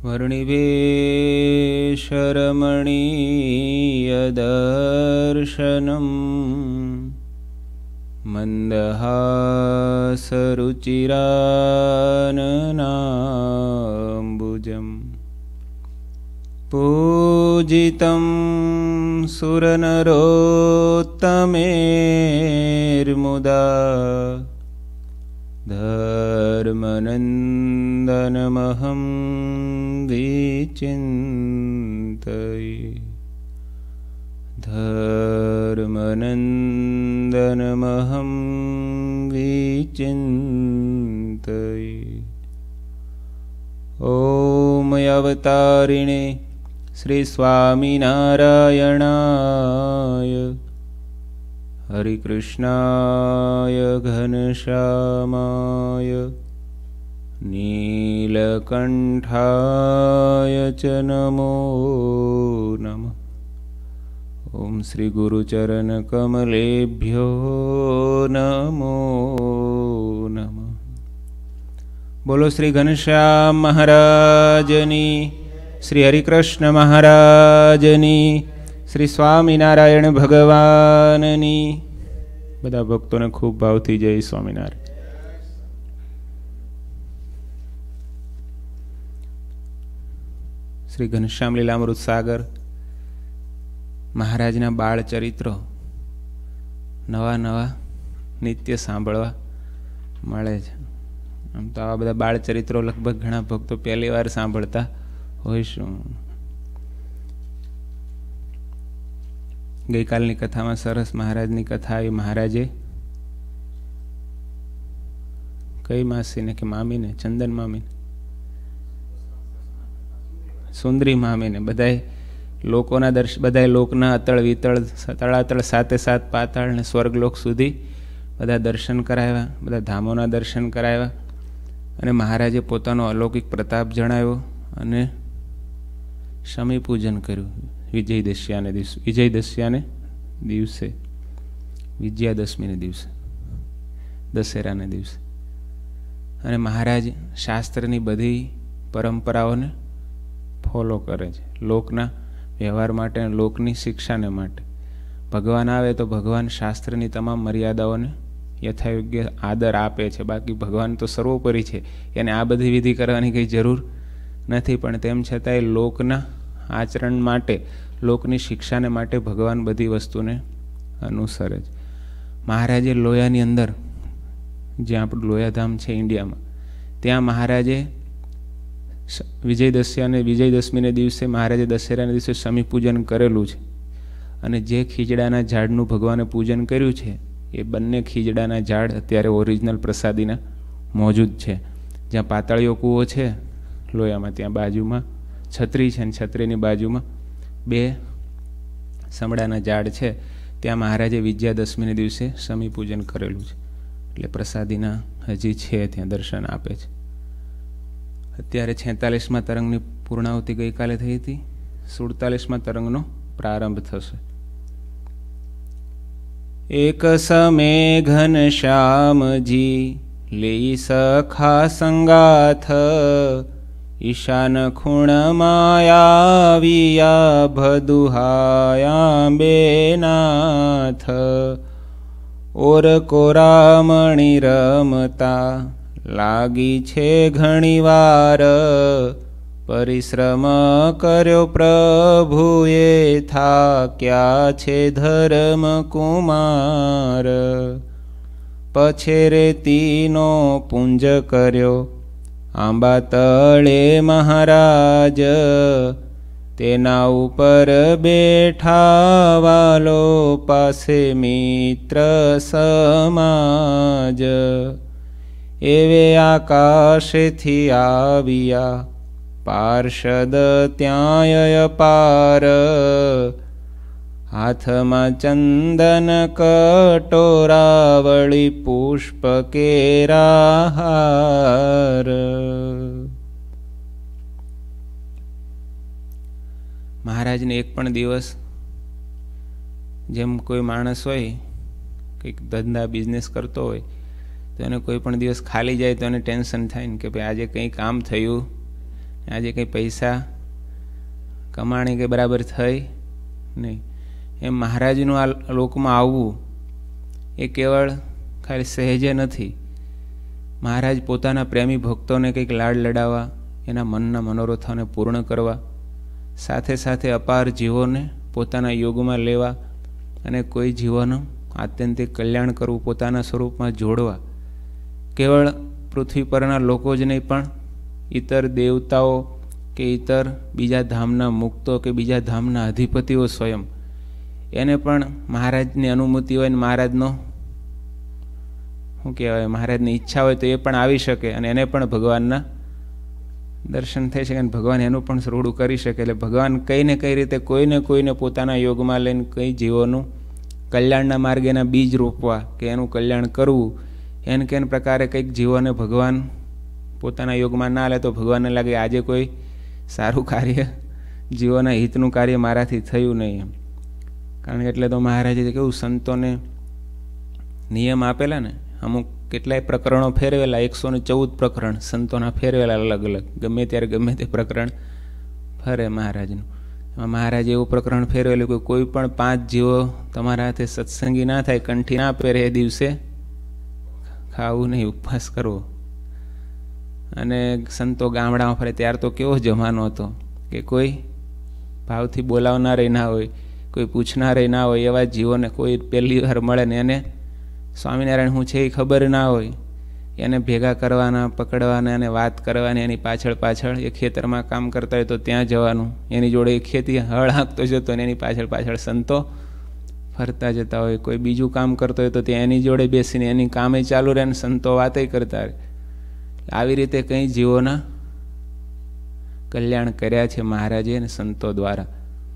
वर्णिवेशरमणीयदर्शनम् मन्दहासरुचिराननाम्बुजम् पूजितं सुरनरोत्तमेर्मुदा धर्मनन्दनमहं विचिन्तये धर्मनन्दनमहं विचिन्तये। ॐ अवतारिणे श्री स्वामिनारायणाय हरिकृष्णाय घनश्यामाय नीलकण्ठाय च नमो नमः। ओम श्री गुरुचरण कमलेभ्यो नमो नमः। बोलो श्री घनश्याम महाराजनी, श्री हरिकृष्ण महाराजनी, श्री स्वामीनारायण भगवाननी। बधा भक्तों ने खूब भावथी जय स्वामीनारायण। श्री घनश्याम लीलामृत सागर महाराजना बाळ चरित्रो नवा नवा नित्य सांभळवा मळे छे। आम तो आवा बधा बाळ चरित्रो लगभग घणा भक्तो पहली वार सांभळता होईशुं। गई कालनी कथा में सरस महाराजनी कथा आई। महाराजे कई मासी ने कि मामी ने, चंदन मामी ने, सुंदरी मामी ने, बधाए लोकोना दर्शन, बधाए लोकना अतळ वितळ तळातळ साते सात पाताळ ने स्वर्गलोक सुधी बधा दर्शन कराव्या, बधा धामोना दर्शन कराव्या अने महाराजे पोतानो अलौकिक प्रताप जणाव्यो अने शमी पूजन कर्युं। विजयदशमी दिवसे विजयादशमी ने दिवसे दशेरा ने दिवसे अने महाराज शास्त्रनी बधी परंपराओने फॉलो करे छे। लोकना व्यवहार माटे, लोकनी शिक्षाने माटे। भगवान आवे तो भगवान शास्त्रनी तमाम मर्यादाओने यथायोग्य आदर आपे छे। बाकी भगवान तो सर्वोपरि छे, एने आ बधी विधि करवानी कई जरूर नथी, पण तेम छतांय लोकना आचरण माटे, लोकनी शिक्षाने माटे भगवान बधी वस्तुने अनुसरे छे। महाराजे लोयानी अंदर, ज्यां आपणुं लोयाधाम छे इंडिया में, त्यां महाराजे विजयदशमी ने दिवसे महाराजे दशेरा ने दिवसे शमी पूजन करेलुं छे। अने जे खीजड़ाना झाड़नुं भगवाने पूजन कर्युं छे ए बंने खीजड़ाना झाड़ अत्यारे ओरिजिनल प्रसादीना मौजूद छे। ज्यां पाताळियो कूवो छे लोयामां, त्यां बाजुमां छतरी छे, छतरीनी बाजुमां बे समड़ाना झाड़ छे। त्यां महाराजे विजयादशमी ने दिवसे शमी पूजन करेलुं छे, એટલે પ્રસાદીના હજી છે ત્યાં દર્શન આપે છે। અત્યારે 46મા તરંગની પૂર્ણાહુતિ ગઈકાલે થઈ હતી, 47મા તરંગનો પ્રારંભ થશે। એક સમય ઘનશ્યામજી લેઈ સખા સંગાથ, ईशान खूण मायाविया भदुहायाम्बेनाथ। ओर कोरामणि रमता लागी छे घणी वार, परिश्रम कर्यो प्रभुए थाक्या छे धर्म कुमार। पछे रेतीनो पुंज कर्यो आंबा तळे महाराज, तेना उपर बेठा वालो पासे मित्र समाज। एवे आकाशेथी आविया पार्षद त्याय पार, हाथ में चंदन कटोरा वळी पुष्प केरा हार। महाराज ने एक पण दिवस जेम कोई माणस होय કંઈક ધંધા બિઝનેસ કરતો હોય તો એને કોઈ પણ દિવસ ખાલી જાય તો એને ટેન્શન થાય ને કે ભાઈ આજે કંઈ કામ થયું આજે કંઈ પૈસા કમાણી કે બરાબર થઈ નહીં. એમ મહારાજનું આ લોકમાં આવવું એ કેવળ ખાલી સહેજે નથી. મહારાજ પોતાના પ્રેમી ભક્તોને કંઈક લાડ લડાવવા, એના મનના મનોરથોને પૂર્ણ કરવા, સાથે સાથે અપાર જીવોને પોતાના યોગમાં લેવા અને કોઈ જીવોનું આત્યંતિક કલ્યાણ કરવું, પોતાના સ્વરૂપમાં જોડવા. કેવળ પૃથ્વી પરના લોકો જ નહીં, પણ ઇતર દેવતાઓ કે ઇતર બીજા ધામના મુક્તો કે બીજા ધામના અધિપતિઓ સ્વયં, એને પણ મહારાજની અનુમતિ હોય ને મહારાજનો શું કહેવાય, મહારાજની ઈચ્છા હોય તો એ પણ આવી શકે અને એને પણ ભગવાનના દર્શન થઈ શકે અને ભગવાન એનું પણ રૂડું કરી શકે. એટલે ભગવાન કઈ ને કઈ રીતે કોઈને પોતાના યોગમાં લઈને કઈ જીવોનું કલ્યાણના માર્ગેના બીજ રોપવા કે એનું કલ્યાણ કરવું, એને કેન પ્રકારે કંઈક જીવોને ભગવાન પોતાના યોગમાં ના લે તો ભગવાનને લાગે આજે કોઈ સારું કાર્ય, જીવોના હિતનું કાર્ય મારાથી થયું નહીં એમ. કારણ કે એટલે તો મહારાજે કેવું સંતોને નિયમ આપેલા ને, અમુક કેટલાય પ્રકરણો ફેરવેલા, 114 પ્રકરણ સંતોના ફેરવેલા અલગ અલગ, ગમે ત્યારે ગમે તે પ્રકરણ ફરે મહારાજનું. એમાં મહારાજે એવું પ્રકરણ ફેરવેલું કે કોઈ પણ 5 જીવો તમારા હાથે સત્સંગી ના થાય, કંઠી ના પહેરે, એ દિવસે ખાવું નહીં, ઉપવાસ કરવો. અને સંતો ગામડામાં ફરે ત્યાર તો કેવો જમાનો હતો કે કોઈ ભાવથી બોલાવનારે ના હોય, કોઈ પૂછનારે ના હોય, એવા જીવોને કોઈ પહેલી વાર મળે ને એને સ્વામિનારાયણ શું છે એ ખબર ના હોય, એને ભેગા કરવાના, પકડવાના અને વાત કરવાની. એની પાછળ એ ખેતરમાં કામ કરતા હોય તો ત્યાં જવાનું, એની જોડે એ ખેતી હળ હાંકતો જતો અને એની પાછળ સંતો ફરતા જતા હોય. કોઈ બીજું કામ કરતો હોય તો ત્યાં એની જોડે બેસીને એની કામે ચાલુ રહે ને સંતો વાતે કરતા રહે. આવી રીતે કંઈ જીવોના કલ્યાણ કર્યા છે મહારાજે અને સંતો દ્વારા.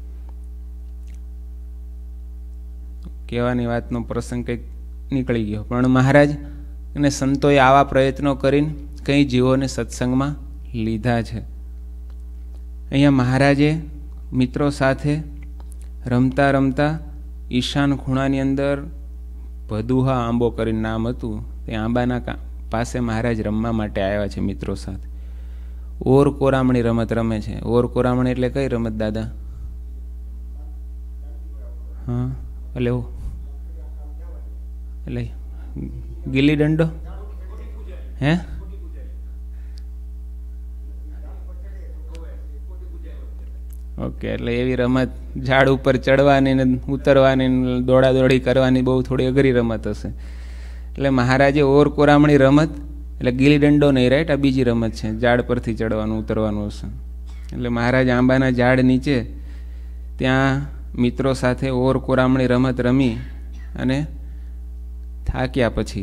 કહેવાની વાતનો પ્રસંગ કંઈક નીકળી ગયો, પણ મહારાજ અને સંતોએ આવા પ્રયત્નો કરીને કઈ જીવોને સત્સંગમાં લીધા છે. અહીંયા મહારાજે મિત્રો સાથે રમતા રમતા ઈશાન ખૂણાની અંદર ભદુહા આંબો કરીને નામ હતું, તે આંબાના પાસે મહારાજ રમવા માટે આવ્યા છે મિત્રો સાથે. ઓર કોરામણી રમત રમે છે. ઓર કોરામણી એટલે કઈ રમત દાદા? હા, એટલે ગિલ્લી દંડો હે? ઓકે, એટલે એવી રમત ઝાડ ઉપર ચડવાની ને ઉતરવાની દોડા દોડી કરવાની બહુ થોડી અઘરી રમત હશે. એટલે મહારાજે ઓર કોરામણી રમત એટલે ગિલ્લી દંડો નહીં, રાઈટ, આ બીજી રમત છે, ઝાડ પરથી ચડવાનું ઉતરવાનું હશે. એટલે મહારાજ આંબાના ઝાડ નીચે ત્યાં મિત્રો સાથે ઓર કોરામણી રમત રમી અને થાક્યા પછી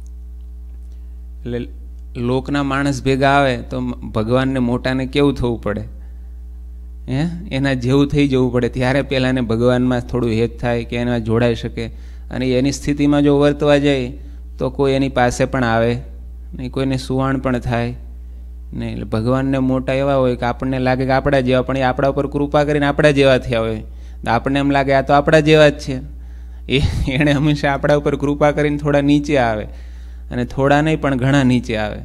એટલે લોકના માણસ ભેગા આવે તો ભગવાનને મોટાને કેવું થવું પડે, હે, એના જેવું થઈ જવું પડે. ત્યારે પહેલાંને ભગવાનમાં થોડું હેત થાય કે એના જોડાઈ શકે. અને એની સ્થિતિમાં જો વર્તવા જાય તો કોઈ એની પાસે પણ આવે નહીં, કોઈને સુવાણ પણ થાય નહીં. એટલે ભગવાનને મોટા એવા હોય કે આપણને લાગે કે આપણા જેવા, પણ એ આપણા ઉપર કૃપા કરીને આપણા જેવા થયા હોય. આપણને એમ લાગે આ તો આપણા જેવા જ છે. એણે હંમેશા આપણા ઉપર કૃપા કરીને થોડા નીચે આવે, અને થોડા નહીં પણ ઘણા નીચે આવે.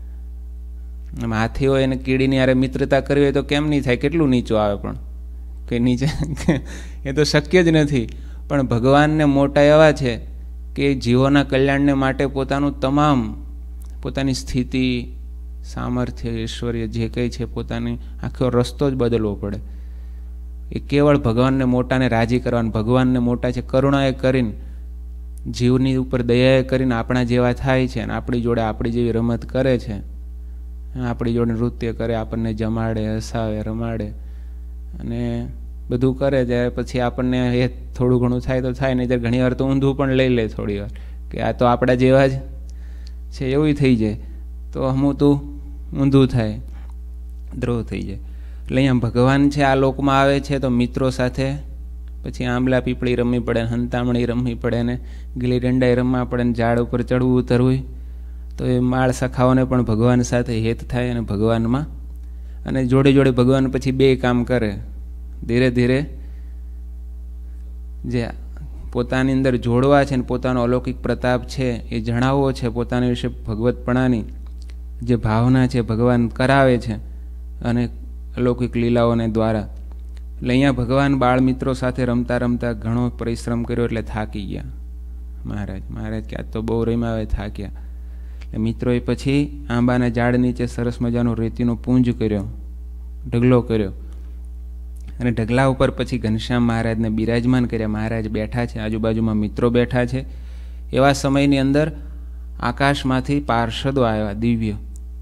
હાથી હોય એને કીડીની યારે મિત્રતા કરવી હોય તો કેમ નહીં થાય, કેટલું નીચું આવે, પણ કે નીચે એ તો શક્ય જ નથી. પણ ભગવાનને મોટા એવા છે કે જીવોના કલ્યાણને માટે પોતાનું તમામ, પોતાની સ્થિતિ, સામર્થ્ય, ઐશ્વર્ય જે કંઈ છે, પોતાની આખો રસ્તો જ બદલવો પડે. એ કેવળ ભગવાનને મોટાને રાજી કરવાનું. ભગવાનને મોટા છે કરુણાએ કરીને, જીવની ઉપર દયાએ કરીને આપણા જેવા થાય છે અને આપણી જોડે આપણી જેવી રમત કરે છે, આપણી જોડે નૃત્ય કરે, આપણને જમાડે, હસાવે, રમાડે અને બધું કરે. ત્યારે પછી આપણને એ થોડું ઘણું થાય તો થાય, નહીં ઘણી વાર તો ઊંધું પણ લઈ લે થોડી વાર કે આ તો આપણા જેવા જ છે એવું થઈ જાય, તો હમું તું ઊંધું થાય, દ્રોહ થઈ જાય. એટલે અહીંયા ભગવાન છે આ લોકમાં આવે છે તો મિત્રો સાથે પછી આંબલા પીપળી રમવી પડે, હંતામણી રમવી પડે ને ગિલ્લી દંડાઈ રમવા પડે ને ઝાડ ઉપર ચડવું ઉતરવું. તો એ માળ સખાઓને પણ ભગવાન સાથે હેત થાય અને ભગવાનમાં, અને જોડે જોડે ભગવાન પછી બે કામ કરે. ધીરે ધીરે જે પોતાની અંદર જોડવા છે ને પોતાનો અલૌકિક પ્રતાપ છે એ જણાવવો છે, પોતાના વિશે ભગવતપણાની જે ભાવના છે ભગવાન કરાવે છે. અને અલૌકિક લીલાઓને દ્વારા. એટલે અહીંયા ભગવાન બાળ મિત્રો સાથે રમતા રમતા ઘણો પરિશ્રમ કર્યો એટલે થાકી ગયા મહારાજ કે આજ તો બહુ રમ્યા, હવે થાક્યા. એટલે મિત્રોએ પછી આંબાના ઝાડ નીચે સરસ મજાનો રેતીનો પૂંજ કર્યો, ઢગલો કર્યો, અને ઢગલા ઉપર પછી ઘનશ્યામ મહારાજને બિરાજમાન કર્યા. મહારાજ બેઠા છે, આજુબાજુમાં મિત્રો બેઠા છે. એવા સમયની અંદર આકાશમાંથી પાર્ષદો આવ્યા, દિવ્ય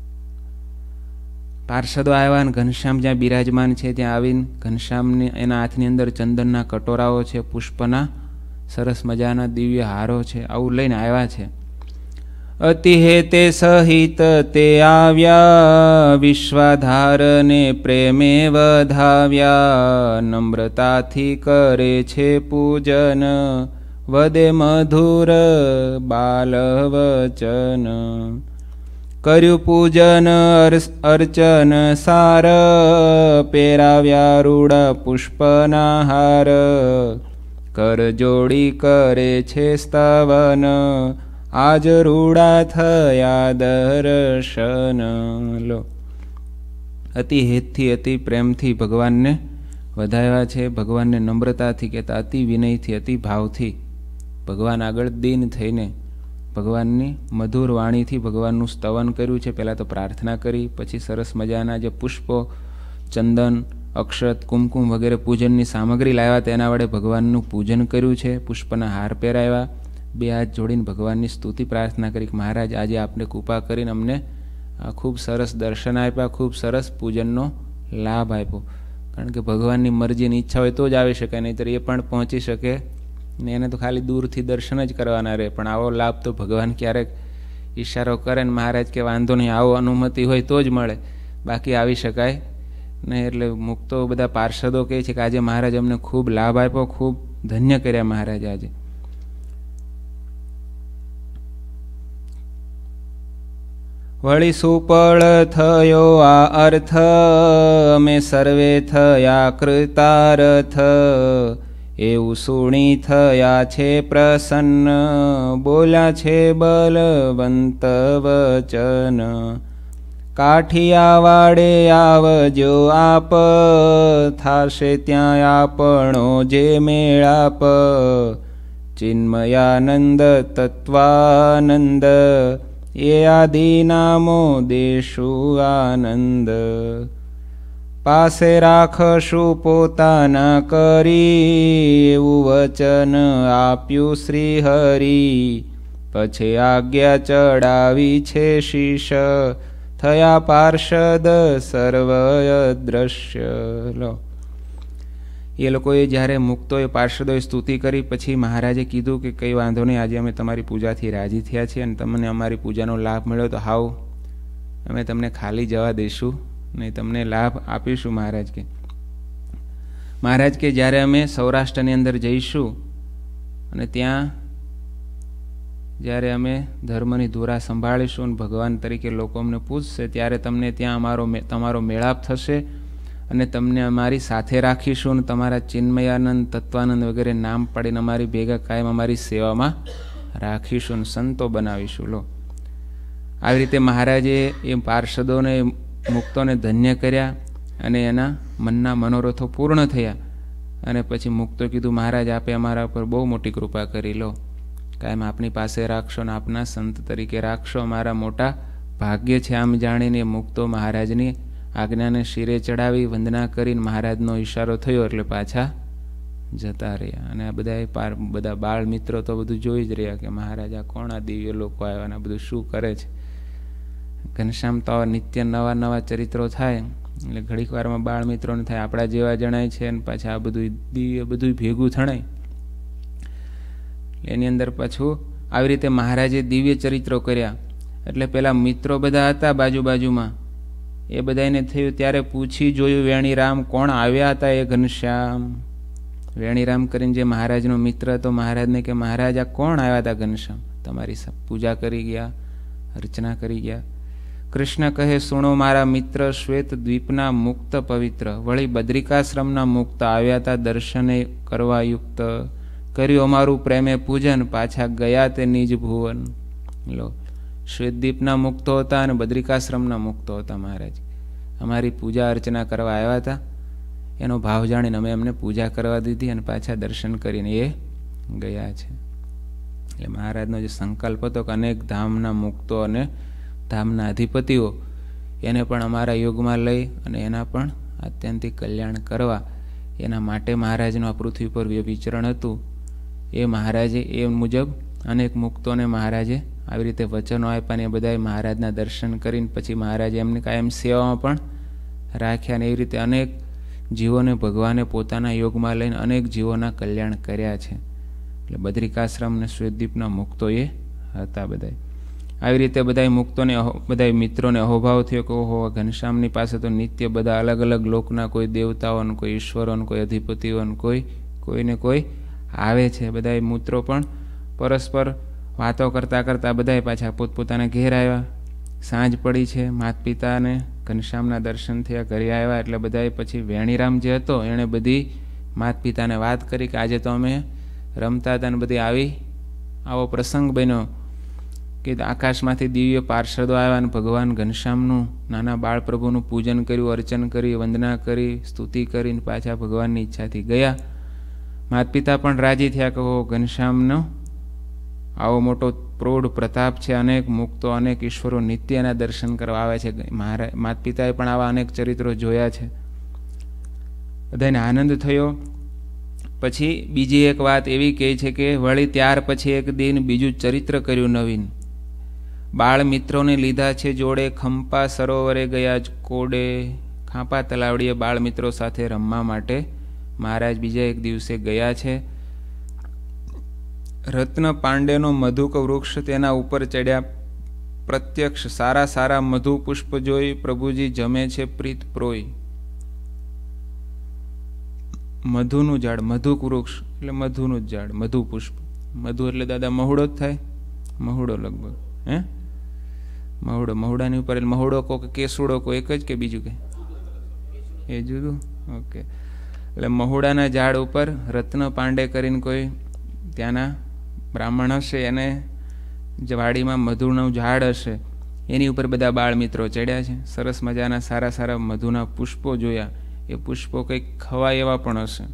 પાર્ષદો આવ્યા અને ઘનશ્યામ જ્યાં બિરાજમાન છે ત્યાં આવીને ઘનશ્યામને એના હાથની અંદર ચંદનના કટોરાઓ છે, પુષ્પના સરસ મજાના દિવ્ય હારો છે, આવું લઈને આવ્યા છે. અતિ હેતે સહિત તે આવ્યા, વિશ્વાધારને પ્રેમે વધાવ્યા, નમ્રતાથી કરે છે પૂજન, વદે મધુર બાલ વચન. કર્યું પૂજન અર્ચન સાર, પેરાવ્યા રૂડ પુષ્પના હાર, કર જોડી કરે છે સ્તવન, આજ રૂડા થયા દર્શન. લો, અતિ હેતથી અતિ પ્રેમથી ભગવાનને વધાવ્યા છે. ભગવાનને નમ્રતાથી કહેતા, અતિ વિનયથી અતિ ભાવથી ભગવાન આગળ દીન થઈને ભગવાનની મધુર વાણીથી ભગવાનનું સ્તવન કર્યું છે. પહેલાં તો પ્રાર્થના કરી, પછી સરસ મજાના જે પુષ્પો, ચંદન, અક્ષત, કુમકુમ વગેરે પૂજનની સામગ્રી લાવ્યા તેના વડે ભગવાનનું પૂજન કર્યું છે. પુષ્પના હાર પહેરાવ્યા, બે હાથ જોડીને ભગવાનની સ્તુતિ પ્રાર્થના કરી કે મહારાજ આજે આપને કૃપા કરીને અમને ખૂબ સરસ દર્શન આપ્યા, ખૂબ સરસ પૂજનનો લાભ આપ્યો. કારણ કે ભગવાનની મરજીની ઈચ્છા હોય તો જ આવી શકે, નહીંતર એ પણ પહોંચી શકે ને એને તો ખાલી દૂરથી દર્શન જ કરવાના રહે. પણ આવો લાભ તો ભગવાન ક્યારેક ઈશારો કરે ને મહારાજ કે વાંધો નહીં, આવો અનુમતિ હોય તો જ મળે, બાકી આવી શકાય નહીં. એટલે મુક્તો બધા પાર્ષદો કહે છે કે આજે મહારાજ અમને ખૂબ લાભ આપ્યો, ખૂબ ધન્ય કર્યા મહારાજ આજે. વળી સુપળ થયો આ અર્થ, અમે સર્વે થયા કૃતાર્થ, એવું સુણી થયા છે પ્રસન્ન, બોલ્યા છે બલવંત વચન. કાઠિયાવાડે આવજો આપ, થાશે ત્યાં આપણો જે મેળાપ, ચિન્મયાનંદ તત્વાનંદ, એ આદિ નામો દેશું આનંદ. પાસે રાખશું પોતાના કરી, એવું વચન આપ્યું શ્રી હરિ, પછી આજ્ઞા ચડાવી છે શીશ, થયા પાર્ષદ સર્વય દ્રશ્ય. લો, એ લોકોએ જ્યારે મુક્તોએ પાર્ષદોએ સ્તુતિ કરી પછી મહારાજે કીધું કે કંઈ વાંધો નહીં, આજે અમે તમારી પૂજાથી રાજી થયા છીએ અને તમને અમારી પૂજાનો લાભ મળ્યો તો હાવ અમે તમને ખાલી જવા દઈશું નહીં, તમને લાભ આપીશું. મહારાજ કે જ્યારે અમે સૌરાષ્ટ્રની અંદર જઈશું અને ત્યાં જ્યારે અમે ધર્મની ધુરા સંભાળીશું અને ભગવાન તરીકે લોકો અમને પૂછશે ત્યારે તમને ત્યાં તમારો મેળાપ થશે અને તમને અમારી સાથે રાખીશું અને તમારા ચિન્મયાનંદ, તત્વાનંદ વગેરે નામ પાડીને અમારી ભેગા કાયમ અમારી સેવામાં રાખીશું અને સંતો બનાવીશું. લો, આવી રીતે મહારાજે એ પાર્ષદોને, મુક્તોને ધન્ય કર્યા અને એના મનના મનોરથો પૂર્ણ થયા. અને પછી મુક્તો કીધું મહારાજ આપે અમારા પર બહુ મોટી કૃપા કરી, લો કાયમ આપની પાસે રાખશો ને આપના સંત તરીકે રાખશો, અમારા મોટા ભાગ્ય છે. આમ જાણીને મુક્તો મહારાજની આજ્ઞાને શિરે ચડાવી વંદના કરીને મહારાજનો ઈશારો થયો એટલે પાછા જતા રહ્યા. અને આ બધા બાળ મિત્રો તો બધું જોઈ જ રહ્યા કે મહારાજ આ કોણ, આ દિવ્ય લોકો આવ્યા અને આ બધું શું કરે છે. ઘનશ્યામ તો નિત્ય નવા નવા ચરિત્રો થાય એટલે ઘડીક વારમાં બાળ મિત્રોને થાય, આપણા જેવા જણાય છે અને પાછા આ બધું દિવ્ય બધું ભેગું થણાય. એની અંદર પાછું આવી રીતે મહારાજે દિવ્ય ચરિત્રો કર્યા. એટલે પેલા મિત્રો બધા હતા બાજુબાજુમાં, એ બધાને થયું ત્યારે પૂછી જોયું વેણીરામ કોણ આવ્યા હતા એ ઘનશ્યામ. વેણીરામ કરીને જે મહારાજનો મિત્ર હતો મહારાજને કે મહારાજ આ કોણ આવ્યા હતા ઘનશ્યામ, તમારી પૂજા કરી ગયા, અર્ચના કરી ગયા. કૃષ્ણ કહે સુણો મારા મિત્ર, શ્વેત દ્વીપના મુક્ત પવિત્ર, વળી બદ્રિકાશ્રમના મુક્ત આવ્યા હતા દર્શને કરવા યુક્ત, કર્યું અમારું પ્રેમે પૂજન, પાછા ગયા તે નિજ ભુવન. લો, શ્વેતદ્વીપના મુક્તો હતા અને બદ્રિકાશ્રમના મુક્તો હતા મહારાજ. અમારી પૂજા અર્ચના કરવા આવ્યા હતા, એનો ભાવ જાણીને અમે એમને પૂજા કરવા દીધી અને પાછા દર્શન કરીને એ ગયા છે. એટલે મહારાજનો જે સંકલ્પ હતો કે અનેક ધામના મુક્તો અને ધામના અધિપતિઓ એને પણ અમારા યુગમાં લઈ અને એના પણ આત્યંતિક કલ્યાણ કરવા, એના માટે મહારાજનું આ પૃથ્વી પર વિચરણ હતું. એ મહારાજે એ મુજબ અનેક મુક્તોને મહારાજે આવી રીતે વચનો આપ્યા ને એ બધાએ મહારાજના દર્શન કરીને પછી મહારાજે એમને કાયમ સેવામાં પણ રાખ્યા ને એવી રીતે અનેક જીવોને ભગવાને પોતાના યોગમાં લઈને અનેક જીવોના કલ્યાણ કર્યા છે. એટલે બદ્રિકાશ્રમ ને શ્વેતદ્વીપના મુક્તો એ હતા બધા. આવી રીતે બધા મુક્તોને બધા મિત્રોને અહોભાવ થયો કે ઓહો, ઘનશ્યામની પાસે તો નિત્ય બધા અલગ અલગ લોકના કોઈ દેવતાઓ, કોઈ ઈશ્વરો, કોઈ અધિપતિઓ, કોઈને કોઈ આવે છે. બધા મિત્રો પણ પરસ્પર વાતો કરતાં કરતાં બધા પાછા પોતપોતાના ઘેર આવ્યા. સાંજ પડી છે, માતા પિતાને ઘનશ્યામના દર્શન થયા, ઘરે આવ્યા. એટલે બધા પછી વેણીરામ જે હતો એણે બધી માતા પિતાને વાત કરી કે આજે તો અમે રમતા હતા ને બધી આવો પ્રસંગ બન્યો કે આકાશમાંથી દિવ્ય પાર્ષદો આવ્યા અને ભગવાન ઘનશ્યામનું, નાના બાળ પ્રભુનું પૂજન કર્યું, અર્ચન કરી, વંદના કરી, સ્તુતિ કરીને પાછા ભગવાનની ઈચ્છાથી ગયા. માતા પિતા પણ રાજી થયા કે ઘનશ્યામનો આવો મોટો પ્રૌઢ પ્રતાપ છે, અનેક મુક્તો, અનેક ઈશ્વરો નિત્ય એના દર્શન કરવા આવે છે. માતા પિતાએ પણ આવા અનેક ચરિત્રો જોયા છે. બધાને આનંદ થયો. પછી બીજી એક વાત એવી કહે છે કે વળી ત્યાર પછી એક દિન બીજું ચરિત્ર કર્યું નવીન. બાળ મિત્રોને લીધા છે જોડે, ખંપા સરોવરે ગયા જ કોડે. ખાંપા તલાવડીએ બાળ મિત્રો સાથે રમવા માટે મહારાજ બીજા એક દિવસે ગયા છે. રત્ન પાંડેનો મધુક વૃક્ષ, તેના ઉપર ચડ્યા પ્રત્યક્ષ. સારા સારા મધુ પુષ્પ જોઈ પ્રભુજી જમે છે પ્રીત પ્રોય. મધુનું ઝાડ, મધુક વૃક્ષ એટલે મધુનું જ ઝાડ, મધુ પુષ્પ. મધુ એટલે દાદા મહુડો જ થાય, મહુડો લગભગ. મહુડાની ઉપર મહુડો કો કે કેસુડો કો એક જ કે બીજું કે એ જુદું? ઓકે. એટલે મહુડાના ઝાડ ઉપર રત્ન પાંડે કરીને કોઈ ત્યાંના બ્રાહ્મણ હશે, એને વાડીમાં મધુનું ઝાડ હશે, એની ઉપર બધા બાળ મિત્રો ચડ્યા છે. સરસ મજાના સારા સારા મધુના પુષ્પો જોયા. એ પુષ્પો કંઈક ખવાય એવા પણ હશે,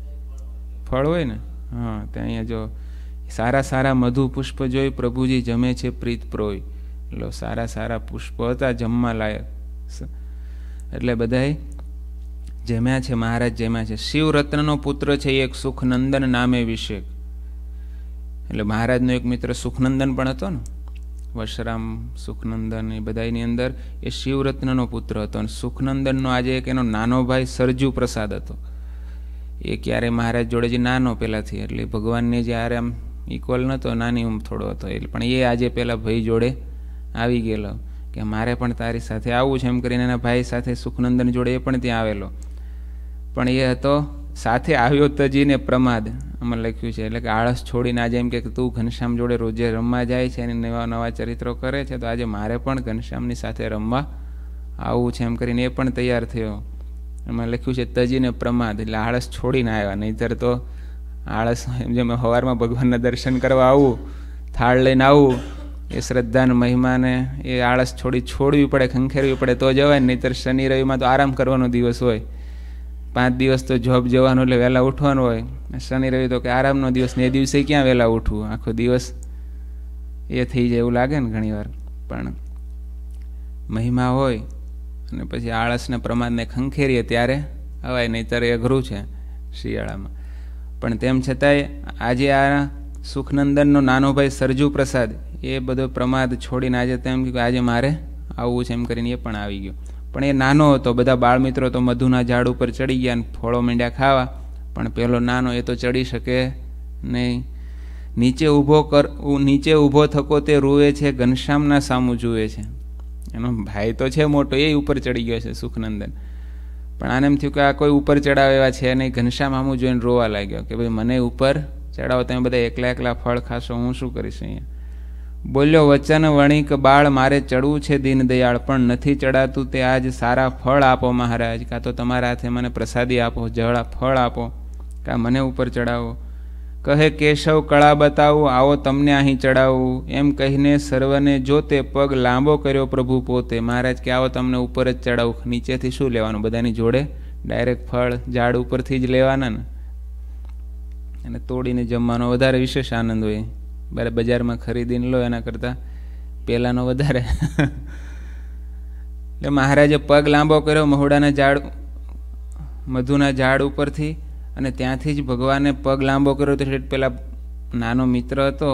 ફળ હોય ને. હા, ત્યાં અહીંયા જો સારા સારા મધુ પુષ્પ જોઈ પ્રભુજી જમે છે પ્રીત પ્રોય. એટલે સારા સારા પુષ્પો હતા જમવા લાયક. એટલે બધાય જમ્યા છે, મહારાજ જમ્યા છે. શિવરત્નનો પુત્ર છે એક સુખનંદન નામે વિષેક. એટલે મહારાજનો એક મિત્ર સુખનંદન પણ હતો ને, વશરામ સુખનંદન, એ બધાની અંદર એ શિવરત્નનો પુત્ર હતો. અને સુખનંદનનો આજે એક એનો નાનો ભાઈ સરજુ પ્રસાદ હતો. એ ક્યારે મહારાજ જોડે જે નાનો પહેલાંથી, એટલે ભગવાનને જ્યારે આમ ઇક્વલ નહોતો, નાની થોડો હતો. એટલે પણ એ આજે પેલા ભાઈ જોડે આવી ગયેલો કે મારે પણ તારી સાથે આવવું છે એમ કરીને એના ભાઈ સાથે સુખનંદન જોડે એ પણ ત્યાં આવેલો. પણ એ હતો સાથે આવ્યો તજીને પ્રમાદ, આમાં લખ્યું છે. એટલે કે આળસ છોડીને આજે એમ કે તું ઘનશ્યામ જોડે રોજે રમવા જાય છે અને નવા નવા ચરિત્રો કરે છે, તો આજે મારે પણ ઘનશ્યામની સાથે રમવા આવવું છે એમ કરીને એ પણ તૈયાર થયો. એમાં લખ્યું છે તજીને પ્રમાદ, એટલે આળસ છોડીને આવ્યા. નહીંતર તો આળસ જેમ સવારમાં ભગવાનના દર્શન કરવા આવું, થાળ લઈને આવું, એ શ્રદ્ધાને મહિમાને એ આળસ છોડવી પડે, ખંખેરવી પડે તો જવાય. નહીંતર શનિ રવિમાં તો આરામ કરવાનો દિવસ હોય. 5 દિવસ તો જોબ જવાનું એટલે વહેલા ઉઠવાનું હોય. શનિ રવિ તો કે આરામનો દિવસ ને, એ દિવસે ક્યાં વહેલા ઉઠવું, આખો દિવસ એ થઈ જાય એવું લાગે ને ઘણી વાર. પણ મહિમા હોય અને પછી આળસને પ્રમાદને ખંખેરીએ ત્યારે અવાય, નહીંતર એ અઘરું છે શિયાળામાં. પણ તેમ છતાંય આજે આ સુખનંદનનો નાનો ભાઈ સરજુ પ્રસાદ એ બધો પ્રમાદ છોડીને આજે તેમ કે આજે મારે આવવું છે એમ કરીને એ પણ આવી ગયો. પણ એ નાનો હતો. બધા બાળમિત્રો તો મધુના ઝાડ ઉપર ચડી ગયા અને ફળો માંડ્યા ખાવા. પણ પેલો નાનો એ તો ચડી શકે નહીં. નીચે ઊભો થકો તે રૂવે છે, ઘનશ્યામના સામું જુએ છે. એનો ભાઈ તો છે મોટો, એ ઉપર ચડી ગયો છે સુખનંદન. પણ આને એમ થયું કે આ કોઈ ઉપર ચડાવે એવા છે નહીં. ઘનશ્યામ સામું જોઈને રોવા લાગ્યો કે ભાઈ મને ઉપર ચડાવો, તમે બધા એકલા એકલા ફળ ખાશો, હું શું કરીશ અહીંયા. બોલ્યો વચન વણિક બાળ, મારે ચડવું છે દીન દયાળ, પણ નથી ચડાતું તે આજ સારા ફળ આપો મહારાજ. કાં તો તમારા હાથે મને પ્રસાદી આપો, ફળ આપો, કાં મને ઉપર ચડાવો. કહે કેશવ કળા બતાવું, આવો તમને અહીં ચડાવું. એમ કહીને સર્વને જોતે પગ લાંબો કર્યો પ્રભુ પોતે. મહારાજ કે આવો તમને ઉપર જ ચડાવું, નીચેથી શું લેવાનું, બધાની જોડે ડાયરેક્ટ ફળ ઝાડ ઉપરથી જ લેવાના ને, અને તોડીને જમવાનો વધારે વિશેષ આનંદ હોય. બજારમાં ખરીદીને લો એના કરતાં પહેલાંનો વધારે. એટલે મહારાજે પગ લાંબો કર્યો મહુડાના ઝાડ, મધુના ઝાડ ઉપરથી, અને ત્યાંથી જ ભગવાને પગ લાંબો કર્યો. તો પેલા નાનો મિત્ર હતો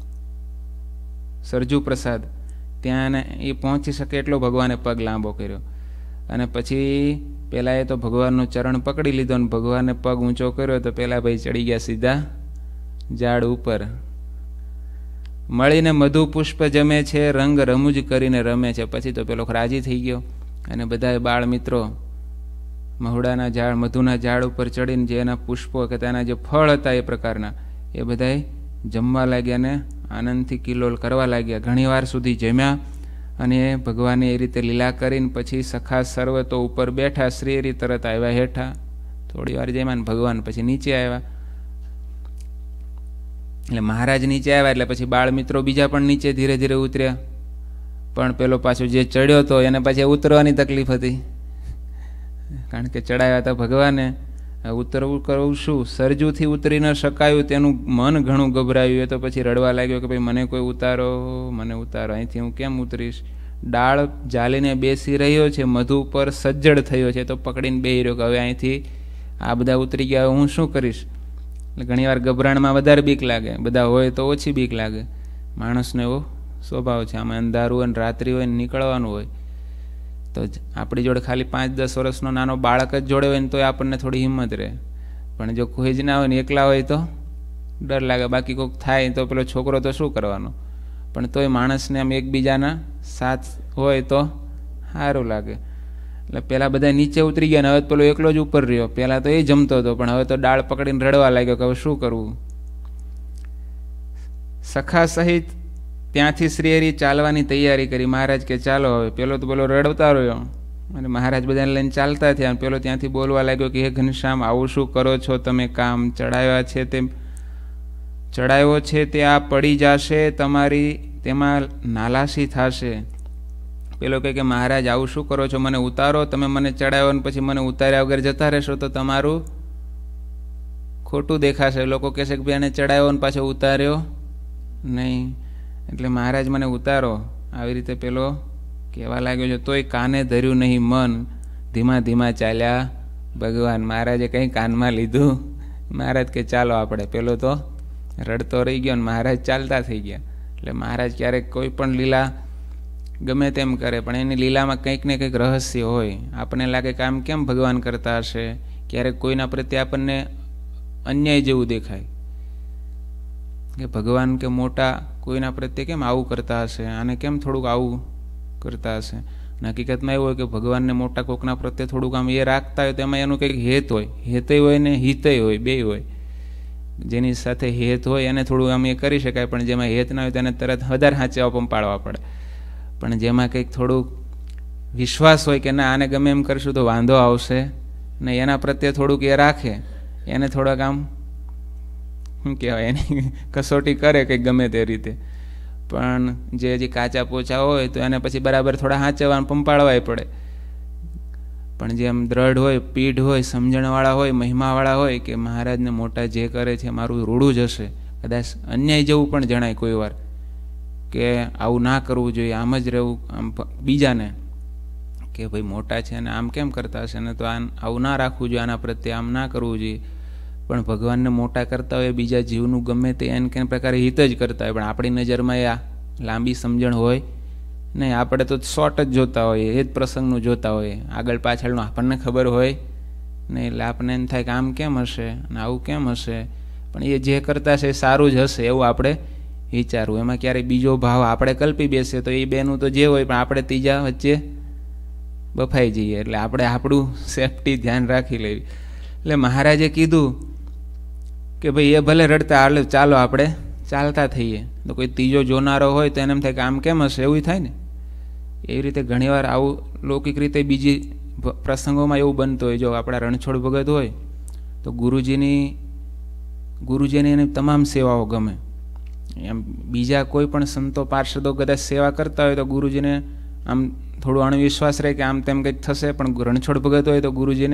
સરજુ પ્રસાદ, ત્યાં એ પહોંચી શકે એટલો ભગવાને પગ લાંબો કર્યો. અને પછી પેલા એ તો ભગવાનનું ચરણ પકડી લીધો અને ભગવાને પગ ઊંચો કર્યો તો પેલા ભાઈ ચડી ગયા સીધા ઝાડ ઉપર. મળીને મધુ પુષ્પ જમે છે, રંગ રમૂજ કરીને રમે છે. પછી તો પેલો રાજી થઈ ગયો અને બધા બાળ મિત્રો મહુડાના ઝાડ, મધુના ઝાડ ઉપર ચડીને જે એના પુષ્પો કે તેના જે ફળ હતા એ પ્રકારના એ બધા જમવા લાગ્યા ને આનંદથી કિલોલ કરવા લાગ્યા. ઘણી વાર સુધી જમ્યા અને ભગવાને એ રીતે લીલા કરીને પછી સખા સર્વ તો ઉપર બેઠા, શ્રીહરિ તરત આવ્યા હેઠા. થોડી વાર જમ્યા ને ભગવાન પછી નીચે આવ્યા. એટલે મહારાજ નીચે આવ્યા એટલે પછી બાળ મિત્રો બીજા પણ નીચે ધીરે ધીરે ઉતર્યા. પણ પેલો પાછો જે ચડ્યો હતો એને પાછી ઉતરવાની તકલીફ હતી, કારણ કે ચડાવ્યા હતા ભગવાને. ઉતરવું કરવું શું, સરજુથી ઉતરી ન શકાયું, તેનું મન ઘણું ગભરાયું. એ તો પછી રડવા લાગ્યો કે ભાઈ મને કોઈ ઉતારો, મને ઉતારો, અહીંથી હું કેમ ઉતરીશ. ડાળ જાલીને બેસી રહ્યો છે, મધુ પર સજ્જડ થયો છે, તો પકડીને બેહી રહ્યો કે હવે અહીંથી આ બધા ઉતરી ગયા, હું શું કરીશ. એટલે ઘણી વાર ગભરાણમાં વધારે બીક લાગે, બધા હોય તો ઓછી બીક લાગે. માણસનો એવો સ્વભાવ છે. આમાં અંધારું અને રાત્રિ હોય ને નીકળવાનું હોય તો આપણી જોડે ખાલી 5-10 વર્ષનો નાનો બાળક જ જોડે હોય ને તો આપણને થોડી હિંમત રહે. પણ જો કોઈ જ ના હોય ને એકલા હોય તો ડર લાગે. બાકી કોઈક થાય તો પેલો છોકરો તો શું કરવાનો. પણ તોય માણસને આમ એકબીજાના સાથ હોય તો સારું લાગે. એટલે પહેલાં બધા નીચે ઉતરી ગયા ને હવે પેલો એકલો જ ઉપર રહ્યો. પહેલાં તો એ જમતો હતો પણ હવે તો ડાળ પકડીને રડવા લાગ્યો કે હવે શું કરવું. સખા સહિત ત્યાંથી શ્રીહરિ ચાલવાની તૈયારી કરી. મહારાજ કે ચાલો હવે. પેલો તો પેલો રડતા રહ્યો અને મહારાજ બધાને લઈને ચાલતા થયા. પેલો ત્યાંથી બોલવા લાગ્યો કે હે ઘનશ્યામ, આવું શું કરો છો તમે કામ? ચડાવ્યા છે તે ચડાવ્યો છે તે આ પડી જશે, તમારી તેમાં નાલાશી થશે. પેલો કે મહારાજ આવું શું કરો છો, મને ઉતારો. તમે મને ચડાવ્યો ને પછી મને ઉતાર્યા વગર જતા રહેશો તો તમારું ખોટું દેખાશે. લોકો કહેશે કે ભાઈ એને ચડાવ્યો ને પાછો ઉતાર્યો નહીં, એટલે મહારાજ મને ઉતારો. આવી રીતે પેલો કહેવા લાગ્યો છે. તોય કાને ધર્યું નહીં મન, ધીમા ધીમા ચાલ્યા ભગવાન. મહારાજે કંઈ કાનમાં લીધું. મહારાજ કે ચાલો આપણે. પેલો તો રડતો રહી ગયો ને મહારાજ ચાલતા થઈ ગયા. એટલે મહારાજ ક્યારેક કોઈ પણ લીલા ગમે તેમ કરે પણ એની લીલામાં કંઈક ને કંઈક રહસ્ય હોય. આપણને લાગે કે આમ કેમ ભગવાન કરતા હશે. ક્યારેક કોઈના પ્રત્યે આપણને અન્યાય જેવું દેખાય કે ભગવાન કે મોટા કોઈના પ્રત્યે કેમ આવું કરતા હશે, આને કેમ થોડુંક આવું કરતા હશે. હકીકતમાં એવું હોય કે ભગવાનને મોટા કોકના પ્રત્યે થોડુંક આમ એ રાખતા હોય તો એમાં એનું કંઈક હેત હોય. હેતય હોય ને હિતય હોય, બે હોય. જેની સાથે હેત હોય એને થોડું આમ એ કરી શકાય, પણ જેમાં હેત ના હોય તેને તરત વધારે હાંચવા પંપાળવા પડે. પણ જેમાં કંઈક થોડુંક વિશ્વાસ હોય કે ના આને ગમે એમ કરશું તો વાંધો આવશે ને, એના પ્રત્યે થોડુંક એ રાખે, એને થોડાક આમ શું કહેવાય એની કસોટી કરે કંઈક ગમે તે રીતે. પણ જે હજી કાચા પોચા હોય તો એને પછી બરાબર થોડા હાંચવા પંપાળવાય પડે. પણ જે આમ દ્રઢ હોય, પીઢ હોય, સમજણવાળા હોય, મહિમાવાળા હોય કે મહારાજને મોટા જે કરે છે મારું રૂડું જ હશે, કદાચ અન્યાય જેવું પણ જણાય કોઈ વાર કે આવું ના કરવું જોઈએ, આમ જ રહેવું. આમ બીજાને કે ભાઈ મોટા છે ને આમ કેમ કરતા હશે ને, તો આવું ના રાખવું જોઈએ, આના પ્રત્યે આમ ના કરવું જોઈએ. પણ ભગવાનને મોટા કરતા હોય, બીજા જીવનું ગમે તે એને કે પ્રકારે હિત જ કરતા હોય, પણ આપણી નજરમાં એ લાંબી સમજણ હોય નહીં. આપણે તો શોર્ટ જ જોતા હોઈએ, એ જ પ્રસંગનું જોતા હોઈએ, આગળ પાછળનું આપણને ખબર હોય નહીં. એટલે આપણને એમ થાય કે આમ કેમ હશે અને આવું કેમ હશે, પણ એ જે કરતા છે એ સારું જ હશે એવું આપણે વિચારવું. એમાં ક્યારેક બીજો ભાવ આપણે કલ્પી બેસીએ તો એ બેનું તો જે હોય, પણ આપણે ત્રીજા વચ્ચે બફાઈ જઈએ. એટલે આપણે આપણું સેફટી ધ્યાન રાખી લેવી. એટલે મહારાજે કીધું કે ભાઈ એ ભલે રડતા, હાલ ચાલો આપણે ચાલતા થઈએ. તો કોઈ ત્રીજો જોનારો હોય તો એને એમ થાય કે આમ કેમ હશે, એવું થાય ને. એવી રીતે ઘણીવાર આવું લૌકિક રીતે બીજી પ્રસંગોમાં એવું બનતું હોય. જો આપણા રણછોડ ભગત હોય તો ગુરુજીની ગુરુજીને એની તમામ સેવાઓ ગમે. એમ બીજા કોઈ પણ સંતો પાર્ષદો કદાચ સેવા કરતા હોય તો ગુરુજીને આમ થોડું અણવિશ્વાસ રહે કે આમ તેમ કંઈક થશે, પણ રણછોડ ભગત હોય તો ગુરુજીને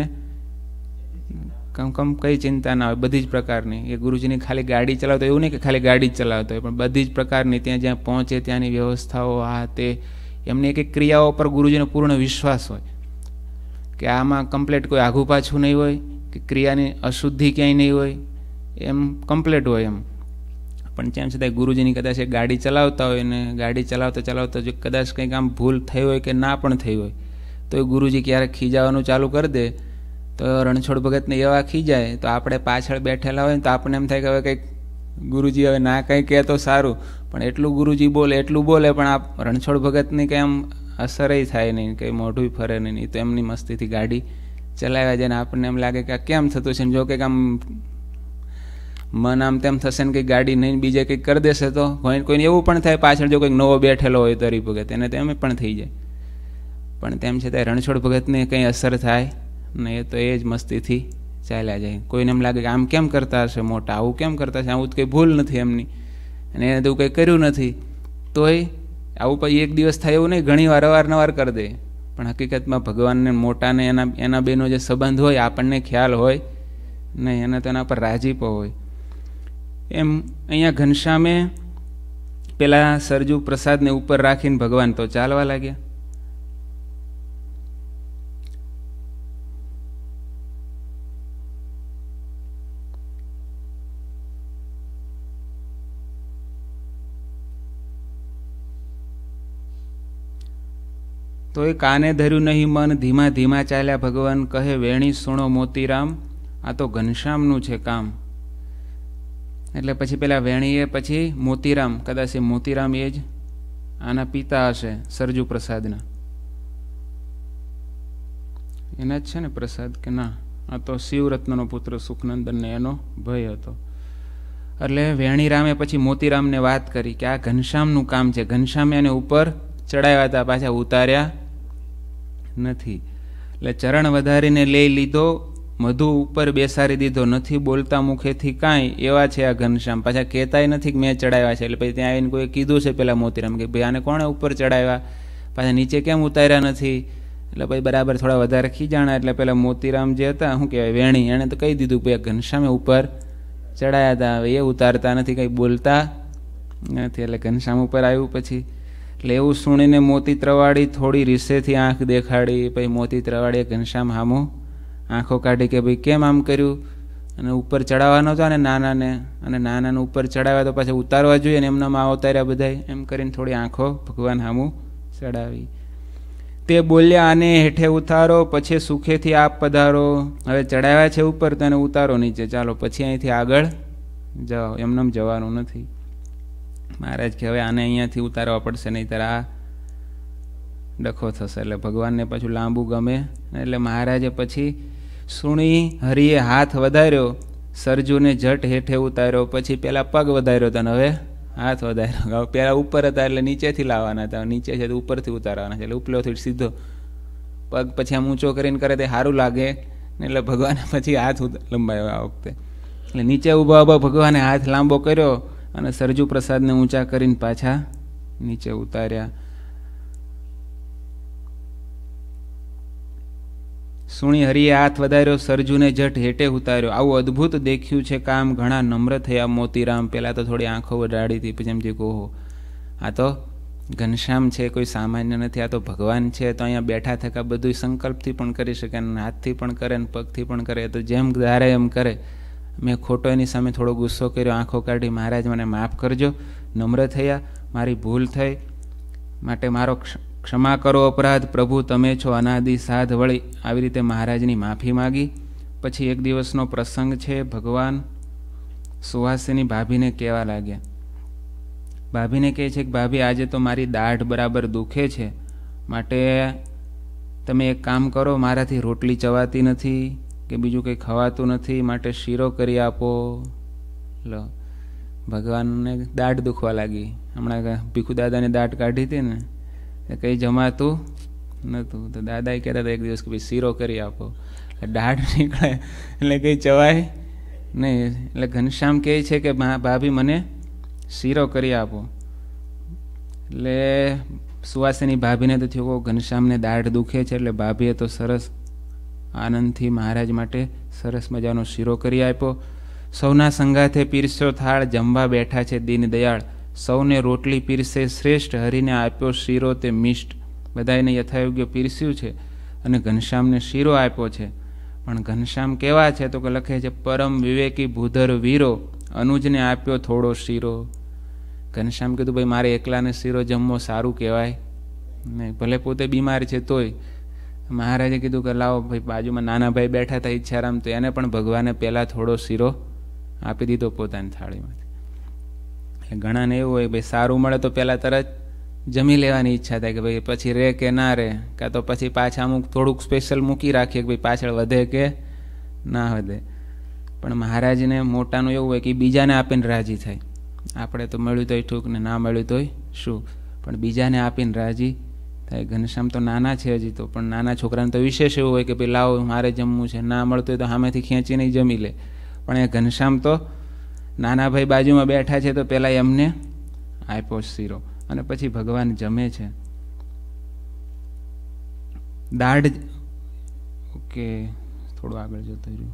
કમ કંઈ ચિંતા ના હોય, બધી જ પ્રકારની. એ ગુરુજીની ખાલી ગાડી ચલાવતો, એવું નહીં કે ખાલી ગાડી જ ચલાવતો હોય, પણ બધી જ પ્રકારની ત્યાં જ્યાં પહોંચે ત્યાંની વ્યવસ્થાઓ, આ તે એમની એક એક ક્રિયાઓ પર ગુરુજીનો પૂર્ણ વિશ્વાસ હોય કે આમાં કમ્પ્લેટ કોઈ આઘું પાછું નહીં હોય, કે ક્રિયાની અશુદ્ધિ ક્યાંય નહીં હોય, એમ કમ્પ્લેટ હોય એમ. પણ તેમ છતાં ગુરુજીની કદાચ એ ગાડી ચલાવતા હોય ને ગાડી ચલાવતા ચલાવતા જો કદાચ કંઈક આમ ભૂલ થઈ હોય કે ના પણ થઈ હોય તો એ ગુરુજી ક્યારેક ખીજાવાનું ચાલુ કરી દે તો રણછોડ ભગતને એવા ખીજાય તો આપણે પાછળ બેઠેલા હોય ને તો આપણને એમ થાય કે હવે કંઈક ગુરુજી હવે ના કંઈ કહે તો સારું, પણ એટલું ગુરુજી બોલે એટલું બોલે પણ આ રણછોડ ભગતની કંઈ આમ અસરય થાય નહીં, કંઈ મોઢું ફરે નહીં. તો એમની મસ્તીથી ગાડી ચલાવ્યા જાય ને આપણને એમ લાગે કે આ કેમ થતું છે. જો કંઈક આમ મન આમ તેમ થશે ને કંઈક ગાડી નહીં બીજે કંઈક કરી દેશે તો કોઈને એવું પણ થાય પાછળ જો કંઈક નવો બેઠેલો હોય તરી ભગત એને તેમ પણ થઈ જાય. પણ તેમ છતાં રણછોડ ભગતને કંઈ અસર થાય ને એ તો એ જ મસ્તીથી ચાલ્યા જાય. કોઈને એમ લાગે કે આમ કેમ કરતા હશે મોટા, આવું કેમ કરતા હશે, આવું તો કંઈ ભૂલ નથી એમની અને એને તો કંઈ કર્યું નથી, તોય આવું પછી એક દિવસ થાય એવું નહીં, ઘણી વાર અવારનવાર કરી દે. પણ હકીકતમાં ભગવાનને મોટાને એના બેનો જે સંબંધ હોય આપણને ખ્યાલ હોય નહીં, એને તો એના પર રાજીપો હોય. એમ અહીંયા ઘનશ્યામે પેલા સરજુ પ્રસાદને ઉપર રાખીને ભગવાન તો ચાલવા લાગ્યા. તો એ કાને ધર્યું નહીં મન, ધીમા ધીમા ચાલ્યા ભગવાન. કહે વેણી સુણો મોતીરામ, આ તો ઘનશ્યામનું છે કામ. એટલે પછી પેલા વેણીએ પછી મોતીરામ, કદાચ એ મોતીરામ એ જ આના પિતા હશે સરજુ પ્રસાદના, એના જ છે ને પ્રસાદ કે ના, આ તો શિવરત્નનો પુત્ર સુખનંદનને એનો ભય હતો. એટલે વેણીરામે પછી મોતીરામને વાત કરી કે આ ઘનશ્યામનું કામ છે. ઘનશ્યામે એને ઉપર ચડાવ્યા હતા, પાછા ઉતાર્યા નથી. એટલે ચરણ વધારીને લઈ લીધો, મધુ ઉપર બેસાડી દીધો, નથી બોલતા મુખેથી કાંઈ, એવા છે આ ઘનશ્યામ. પાછા કહેતાય નથી કે મેં ચડાવ્યા છે. એટલે પછી ત્યાં આવીને કોઈ કીધું છે પેલા મોતીરામ કે ભાઈ આને કોણે ઉપર ચડાવ્યા, પાછા નીચે કેમ ઉતાર્યા નથી. એટલે પછી બરાબર થોડા વધારે ખીજાણા. એટલે પેલા મોતીરામ જે હતા શું કહેવાય વેણી, એણે તો કહી દીધું ભાઈ ઘનશ્યામે ઉપર ચડાયા હતા, હવે એ ઉતારતા નથી, કંઈ બોલતા નથી. એટલે ઘનશ્યામ ઉપર આવ્યું. પછી એટલે એવું સુણીને મોતી ત્રવાડી થોડી રીસેથી આંખ દેખાડી. પછી મોતી ત્રવાડીએ ઘનશ્યામ હામું આંખો કાઢી કે ભાઈ કેમ આમ કર્યું, અને ઉપર ચડાવવાનો હતો ને નાનાને, અને નાનાને ઉપર ચડાવ્યા તો પાછા ઉતારવા જોઈએ ને એમનામાં ઉતાર્યા બધા, એમ કરીને થોડી આંખો ભગવાન હામું ચડાવી. તે બોલ્યા આને હેઠે ઉતારો, પછી સુખેથી આપ પધારો. હવે ચડાવ્યા છે ઉપર તો એને ઉતારો નીચે, ચાલો પછી અહીંથી આગળ જાઓ, એમનેમ જવાનું નથી. મહારાજ કે હવે આને અહીંયાથી ઉતારવા પડશે, નહીંતર આ ડખો થશે. એટલે ભગવાનને પાછું લાંબુ ગમે. એટલે મહારાજે પછી સુણી હરિએ હાથ વધાર્યો, સરજુને જટ હેઠે ઉતાર્યો. પછી પેલા પગ વધાર્યો હતો ને હવે હાથ વધાર્યો. પેલા ઉપર હતા એટલે નીચેથી લાવવાના હતા, નીચે છે તો ઉપરથી ઉતારવાના છે. એટલે ઉપલોથી સીધો પગ પછી આમ ઊંચો કરીને કરે તે સારું લાગે, એટલે ભગવાને પછી હાથ લંબાયો આ વખતે. એટલે નીચે ઊભા ઊભા ભગવાને હાથ લાંબો કર્યો અને સરજુ પ્રસાદને ઊંચા કરીને પાછા નીચે ઉતાર્યા. સુણી હરિએ હાથ વધાર્યો, સરજુને જટ હેઠે ઉતાર્યો. આવું અદ્ભુત દેખ્યું છે કામ, ઘણા નમ્ર થયા મોતીરામ. પહેલાં તો થોડી આંખો વડાડી હતી, પછી એમ જે કહો આ તો ઘનશ્યામ છે, કોઈ સામાન્ય નથી, આ તો ભગવાન છે. તો અહીંયા બેઠા થકા બધું સંકલ્પથી પણ કરી શકે, હાથથી પણ કરે ને પગથી પણ કરે, તો જેમ ધારે એમ કરે. મેં ખોટો એની સામે થોડો ગુસ્સો કર્યો, આંખો કાઢી, મહારાજ મને માફ કરજો, નમ્ર થયા, મારી ભૂલ થઈ, માટે મારો ક્ષમા કરો અપરાધ, પ્રભુ તમે છો અનાદિ સાધ. વળી આવી રીતે મહારાજની માફી માગી. પછી એક દિવસનો પ્રસંગ છે, ભગવાન સુહાસિની ભાભીને કહેવા લાગ્યા. ભાભીને કહે છે કે ભાભી આજે તો મારી દાઢ બરાબર દુખે છે, માટે તમે એક કામ કરો, મારાથી રોટલી ચવાતી નથી કે બીજું કંઈ ખવાતું નથી, માટે શીરો કરી આપો. લો ભગવાનને દાઢ દુખવા લાગી. હમણાં ભીખુ દાદાને દાઢ કાઢી હતી ને, કંઈ જમાતું નહોતું, તો દાદાએ કહેતા હતા એક દિવસ કે ભાઈ શીરો કરી આપો. દાઢ નીકળે એટલે કંઈ ચવાય નહીં. એટલે ઘનશ્યામ કહે છે કે ભાભી મને શીરો કરી આપો. એટલે સુવાસિની ભાભીને તો થયું ઘનશ્યામને દાઢ દુખે છે, એટલે ભાભીએ તો સરસ આનંદથી મહારાજ માટે સરસ મજાનો શીરો કરી આપ્યો. સૌના સંગાથે પીરસ્યો થાળ, જમવા બેઠા છે દીનદયાળ, સૌને રોટલી પીરસે શ્રેષ્ઠ, હરિને આપ્યો શીરો તે મિષ્ટ. બધાને યથાયોગ્ય પીરસ્યું છે અને ઘનશ્યામને શીરો આપ્યો છે. પણ ઘનશ્યામ કેવા છે તો કે લખે છે પરમ વિવેકી ભૂધર વીરો, અનુજને આપ્યો થોડો શીરો. ઘનશ્યામ કીધું ભાઈ મારે એકલાને શીરો જમવો સારું કહેવાય નહીં, ભલે પોતે બીમાર છે તોય. મહારાજે કીધું કે લાવો ભાઈ, બાજુમાં નાના ભાઈ બેઠા હતા ઈચ્છારામ, તો એને પણ ભગવાને પહેલાં થોડો શીરો આપી દીધો પોતાની થાળીમાંથી. એટલે ઘણાને એવું હોય ભાઈ સારું મળે તો પહેલાં તરત જમી લેવાની ઈચ્છા થાય કે ભાઈ પછી રહે કે ના રહે, કાં તો પછી પાછા અમુક થોડુંક સ્પેશિયલ મૂકી રાખીએ કે ભાઈ પાછળ વધે કે ના વધે. પણ મહારાજને મોટાનું એવું હોય કે બીજાને આપીને રાજી થાય. આપણે તો મળ્યું તોય ઠૂક ને ના મળ્યું તોય શું, પણ બીજાને આપીને રાજી થાય. ઘનશ્યામ તો નાના છે હજી તો, પણ નાના છોકરાને તો વિશેષ એવું હોય કે ભાઈ લાવો મારે જમવું છે, ના મળતું હોય તો સામેથી ખેંચીને જમી લે. પણ એ ઘનશ્યામ તો નાના ભાઈ બાજુમાં બેઠા છે તો પહેલાં એમને આપ્યો શીરો અને પછી ભગવાન જમે છે. દાઢ ઓકે, થોડું આગળ જતું રહ્યું.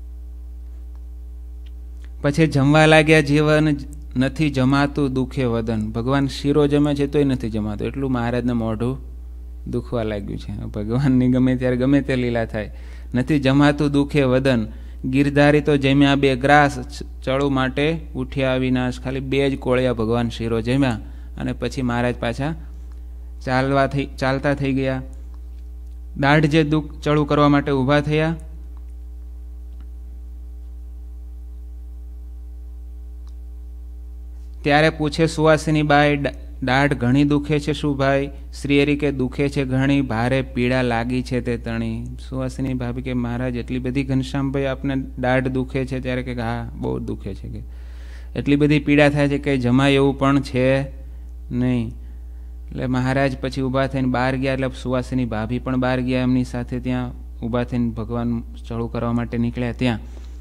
પછી જમવા લાગ્યા, જીવન નથી જમાતું દુખે વદન. ભગવાન શીરો જમે છે તોય નથી જમાતું, એટલું મહારાજને મોઢું દુખવા લાગ્યું છે. ભગવાનની ગમે ત્યારે ગમે તે લીલા થાય. નથી જમાતું દુખે વદન, ગિરધારી તો જમ્યા બે ગ્રાસ, ચડું માટે ઉઠ્યા વિનાશ. ખાલી બે જ કોળિયા ભગવાન શીરો જમ્યા અને પછી મહારાજ પાછા ચાલતા થઈ ગયા. દાઢ જે દુઃખ ચડું કરવા માટે ઊભા થયા. ત્યારે પૂછે સુવાસિની બાઈ, દાઢ ઘણી દુખે છે શું ભાઈ? શ્રીહરિ કે દુખે છે ઘણી, ભારે પીડા લાગી છે તે તણી. સુવાસિની ભાભી કે મહારાજ એટલી બધી ઘનશ્યામભાઈ આપને દાઢ દુખે છે? ત્યારે કે હા બહુ દુખે છે, કે એટલી બધી પીડા થાય છે કે જમાય એવું પણ છે નહીં. એટલે મહારાજ પછી ઊભા થઈને બહાર ગયા. એટલે સુવાસિની ભાભી પણ બહાર ગયા એમની સાથે. ત્યાં ઊભા થઈને ભગવાન ચડું કરવા માટે નીકળ્યા. ત્યાં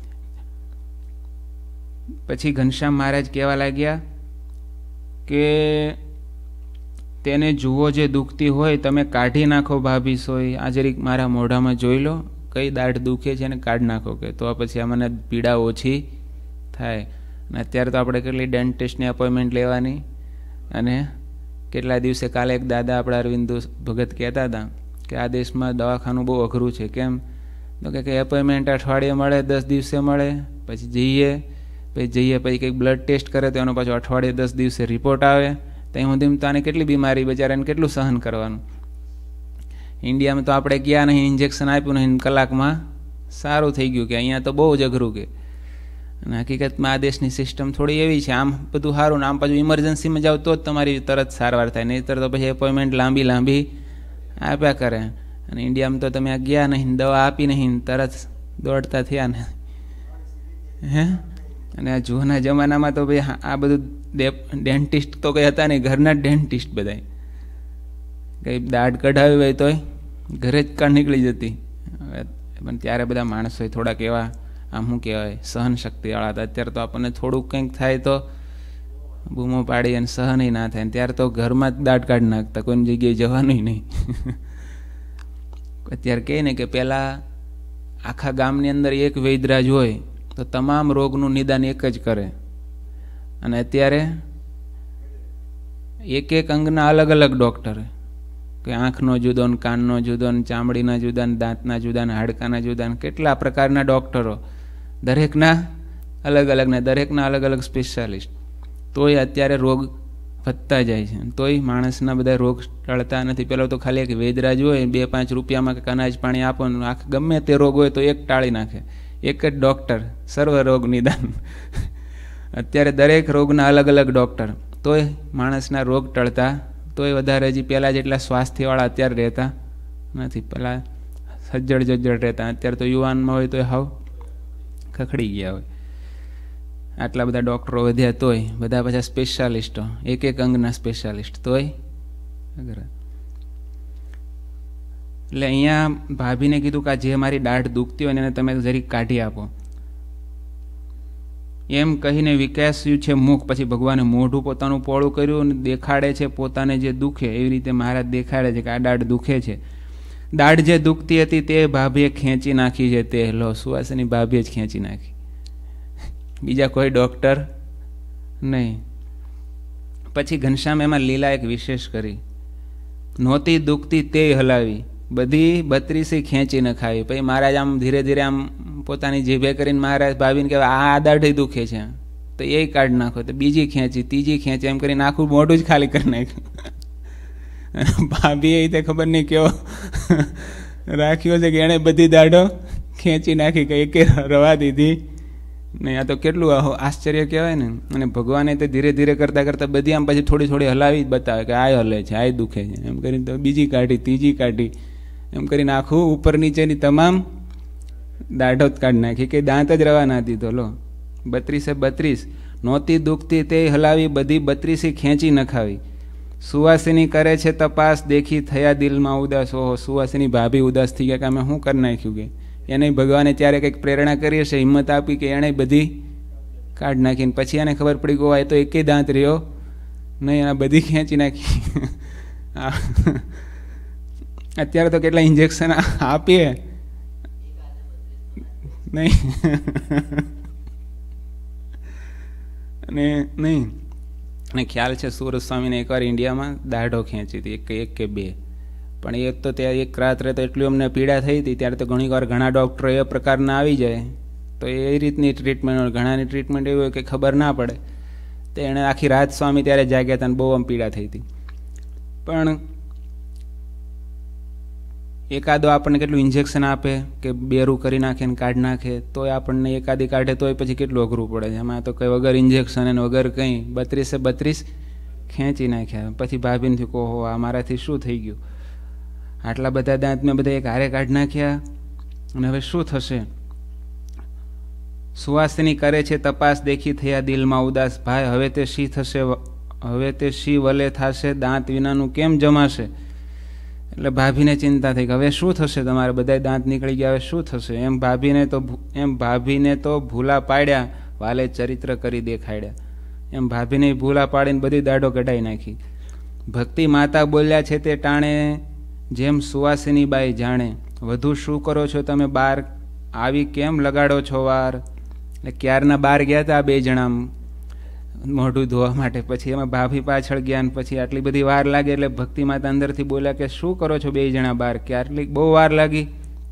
પછી ઘનશ્યામ મહારાજ કહેવા લાગ્યા કે તેને જુઓ જે દુખતી હોય તમે કાઢી નાખો ભાભી સોય. આ જરીક મારા મોઢામાં જોઈ લો કઈ દાઢ દુખે છે ને કાઢી નાખો, કે તો પછી મને પીડા ઓછી થાય. અને અત્યારે તો આપણે કેટલી ડેન્ટિસ્ટની અપોઇન્ટમેન્ટ લેવાની, અને કેટલા દિવસે કાલે એક દાદા આપણા અરવિંદુ ભગત કહેતા હતા કે આ દેશમાં દવાખાનું બહુ અઘરું છે. કેમ તો કે એપોઇન્ટમેન્ટ અઠવાડિયે મળે, 10 દિવસે મળે, પછી જઈએ પછી કંઈક બ્લડ ટેસ્ટ કરે તો એનો પાછો અઠવાડિયે 10 દિવસે રિપોર્ટ આવે. ત્યાં સુધી તો આને કેટલી બીમારી બચારાને કેટલું સહન કરવાનું. ઇન્ડિયામાં તો આપણે ગયા નહીં, ઇન્જેક્શન આપ્યું નહીં, કલાકમાં સારું થઈ ગયું. કે અહીંયા તો બહુ જ અઘરું. કે અને હકીકતમાં આ દેશની સિસ્ટમ થોડી એવી છે, આમ બધું સારું ને આમ પાછું ઇમરજન્સીમાં જાવ તો જ તમારી તરત સારવાર થાય, નહીંતર તો પછી એપોઇન્ટમેન્ટ લાંબી આપ્યા કરે. અને ઇન્ડિયામાં તો તમે ગયા નહીં, દવા આપી નહીં, તરત દોડતા થયા ને. હે અને આ જૂના જમાનામાં તો ભાઈ આ બધું ડેન્ટિસ્ટ તો કંઈ હતા નહીં, ઘરના ડેન્ટિસ્ટ બધા. કંઈ દાઢ કઢાવી હોય તોય ઘરે જ નીકળી જતી. પણ ત્યારે બધા માણસો થોડાક એવા આમ શું કહેવાય સહન શક્તિવાળા હતા. અત્યારે તો આપણને થોડુંક કંઈક થાય તો બૂમો પાડી અને સહન ના થાય. ત્યારે તો ઘરમાં જ દાઢ કાઢી નાખતા, કોઈની જગ્યાએ જવાનું નહીં. અત્યારે કહે ને કે પહેલાં આખા ગામની અંદર એક વૈદરાજ હોય તો તમામ રોગનું નિદાન એક જ કરે, અને અત્યારે એક અંગના અલગ અલગ ડૉક્ટર, કે આંખનો જુદો ને કાનનો જુદો ને ચામડીના જુદા ને દાંતના જુદા ને હાડકાના જુદા ને કેટલા પ્રકારના ડૉક્ટરો, દરેકના અલગ અલગ ને દરેકના અલગ અલગ સ્પેશિયાલિસ્ટ. તોય અત્યારે રોગ વધતા જાય છે, તોય માણસના બધા રોગ ટળતા નથી. પેલો તો ખાલી એક વૈદરાજ હોય, 2-5 રૂપિયામાં કે અનાજ પાણી આપો, આખ ગમે તે રોગ હોય તો એક ટાળી નાખે. એક જ ડૉક્ટર સર્વ રોગ નિદાન. અત્યારે દરેક રોગના અલગ અલગ ડૉક્ટર, તોય માણસના રોગ ટળતા, તોય વધારે હજી પહેલાં જેટલા સ્વાસ્થ્યવાળા અત્યારે રહેતા નથી. પહેલાં સજ્જડ જજ્જડ રહેતા, અત્યારે તો યુવાનમાં હોય તો હાવ ખખડી ગયા હોય. આટલા બધા ડૉક્ટરો વધ્યા તોય બધા પાછા સ્પેશિયાલિસ્ટો, એક અંગના સ્પેશિયાલિસ્ટ, તોય અગર. એટલે અહીંયા ભાભીને કીધું કે જે મારી દાઢ દુખતી હોય ને એને તમે જરીક કાઢી આપો. એમ કહીને વિકાસ્યું છે મુખ. પછી ભગવાને મોઢું પોતાનું પોળું કર્યું અને દેખાડે છે પોતાને જે દુખે. એવી રીતે મહારાજ દેખાડે છે કે આ દાઢ દુખે છે. દાઢ જે દુખતી હતી તે ભાભીએ ખેંચી નાખી છે. તે લો સુવાસીની ભાભીએ જ ખેંચી નાખી, બીજા કોઈ ડૉક્ટર નહીં. પછી ઘનશ્યામ એમાં લીલા એક વિશેષ કરી. નહોતી દુખતી તે હલાવી, બધી 32 ખેંચી ન ખાવી. પછી મહારાજ આમ ધીરે ધીરે આમ પોતાની જીભે કરીને મહારાજ ભાભીને કહેવાય આ દાઢી દુખે છે તો એ કાઢી નાખો. તો બીજી ખેંચી, ત્રીજી ખેંચી, એમ કરીને આખું મોઢું જ ખાલી કરી નાખ્યું. ભાભીએ તે ખબર નહીં કેવો રાખ્યો છે કે એણે બધી દાઢો ખેંચી નાખી, કે એકે રવા દીધી નહીં. આ તો કેટલું આશ્ચર્ય કહેવાય ને. અને ભગવાને તે ધીરે ધીરે કરતાં કરતાં બધી આમ પછી થોડી થોડી હલાવી જ બતાવે કે આ હલે છે, આ દુખે છે, એમ કરીને તો બીજી કાઢી, ત્રીજી કાઢી, એમ કરીને આખું ઉપર નીચેની તમામ દાઢો જ કાઢી નાખી, કે દાંત જ રવા ના દીધો. લો 32 નહોતી દુખતી તે હલાવી, બધી 32 ખેંચી નખાવી. સુવાસીની કરે છે તપાસ, દેખી થયા દિલમાં ઉદાસ. ઓહો, સુવાસીની ભાભી ઉદાસ થઈ ગયા કે અમે શું કરી નાખ્યું. કે એને ભગવાને ત્યારે કંઈક પ્રેરણા કરી હશે, હિંમત આપી કે એણે બધી કાઢી નાખીને પછી એને ખબર પડી કે આ તો એકેય દાંત રહ્યો નહીં, એના બધી ખેંચી નાખી. અત્યારે તો કેટલા ઇન્જેક્શન આપીએ નહીં અને નહીં. અને ખ્યાલ છે સુરત સ્વામીને એકવાર ઇન્ડિયામાં દાઢો ખેંચી હતી, એક કે બે. પણ એ તો ત્યાં એક રાત્રે તો એટલી અમને પીડા થઈ હતી. ત્યારે તો ઘણીવાર ઘણા ડૉક્ટરો એ પ્રકારના આવી જાય તો એ રીતની ટ્રીટમેન્ટ, ઘણાની ટ્રીટમેન્ટ એવી હોય કે ખબર ના પડે. તો એણે આખી રાત સ્વામી ત્યારે જાગ્યા હતા અને બહુ આમ પીડા થઈ હતી. પણ એકાદો આપણને કેટલું ઇન્જેક્શન આપે કે બેરું કરી નાખે ને કાઢી નાખે, તોય આપણને એકાદી કાઢે તોય પછી કેટલું અઘરું પડે છે. એમાં તો કંઈ વગર ઇન્જેક્શન અને વગર કંઈ 32 ખેંચી નાખ્યા. પછી ભાભીને થયું કહો આ મારાથી શું થઈ ગયું, આટલા બધા દાંત મેં બધા એક હારે કાઢી નાખ્યા અને હવે શું થશે. સુવાસિની કરે છે તપાસ, દેખી થયા દિલમાં ઉદાસ. ભાઈ હવે તે શી થશે, હવે તે શી વલે થશે, દાંત વિનાનું કેમ જમાશે. એટલે ભાભીને ચિંતા થઈ કે હવે શું થશે, તમારે બધા દાંત નીકળી ગયા, હવે શું થશે. એમ ભાભીને તો ભૂલા પાડ્યા, વાલે ચરિત્ર કરી દેખાડ્યા. એમ ભાભીને ભૂલા પાડીને બધી દાઢો કઢાઈ નાખી. ભક્તિ માતા બોલ્યા છે તે ટાણે, જેમ સુવાસિની બાઈ જાણે. વધુ શું કરો છો તમે બાર, આવી કેમ લગાડો છો વાર. એટલે ક્યારના બહાર ગયા હતા 2 જણા મોઢું ધોવા માટે. પછી એમાં ભાભી પાછળ ગયા ને પછી આટલી બધી વાર લાગે એટલે ભક્તિ માતા અંદરથી બોલ્યા કે શું કરો છો 2 જણા બહાર, કે આટલી બહુ વાર લાગી.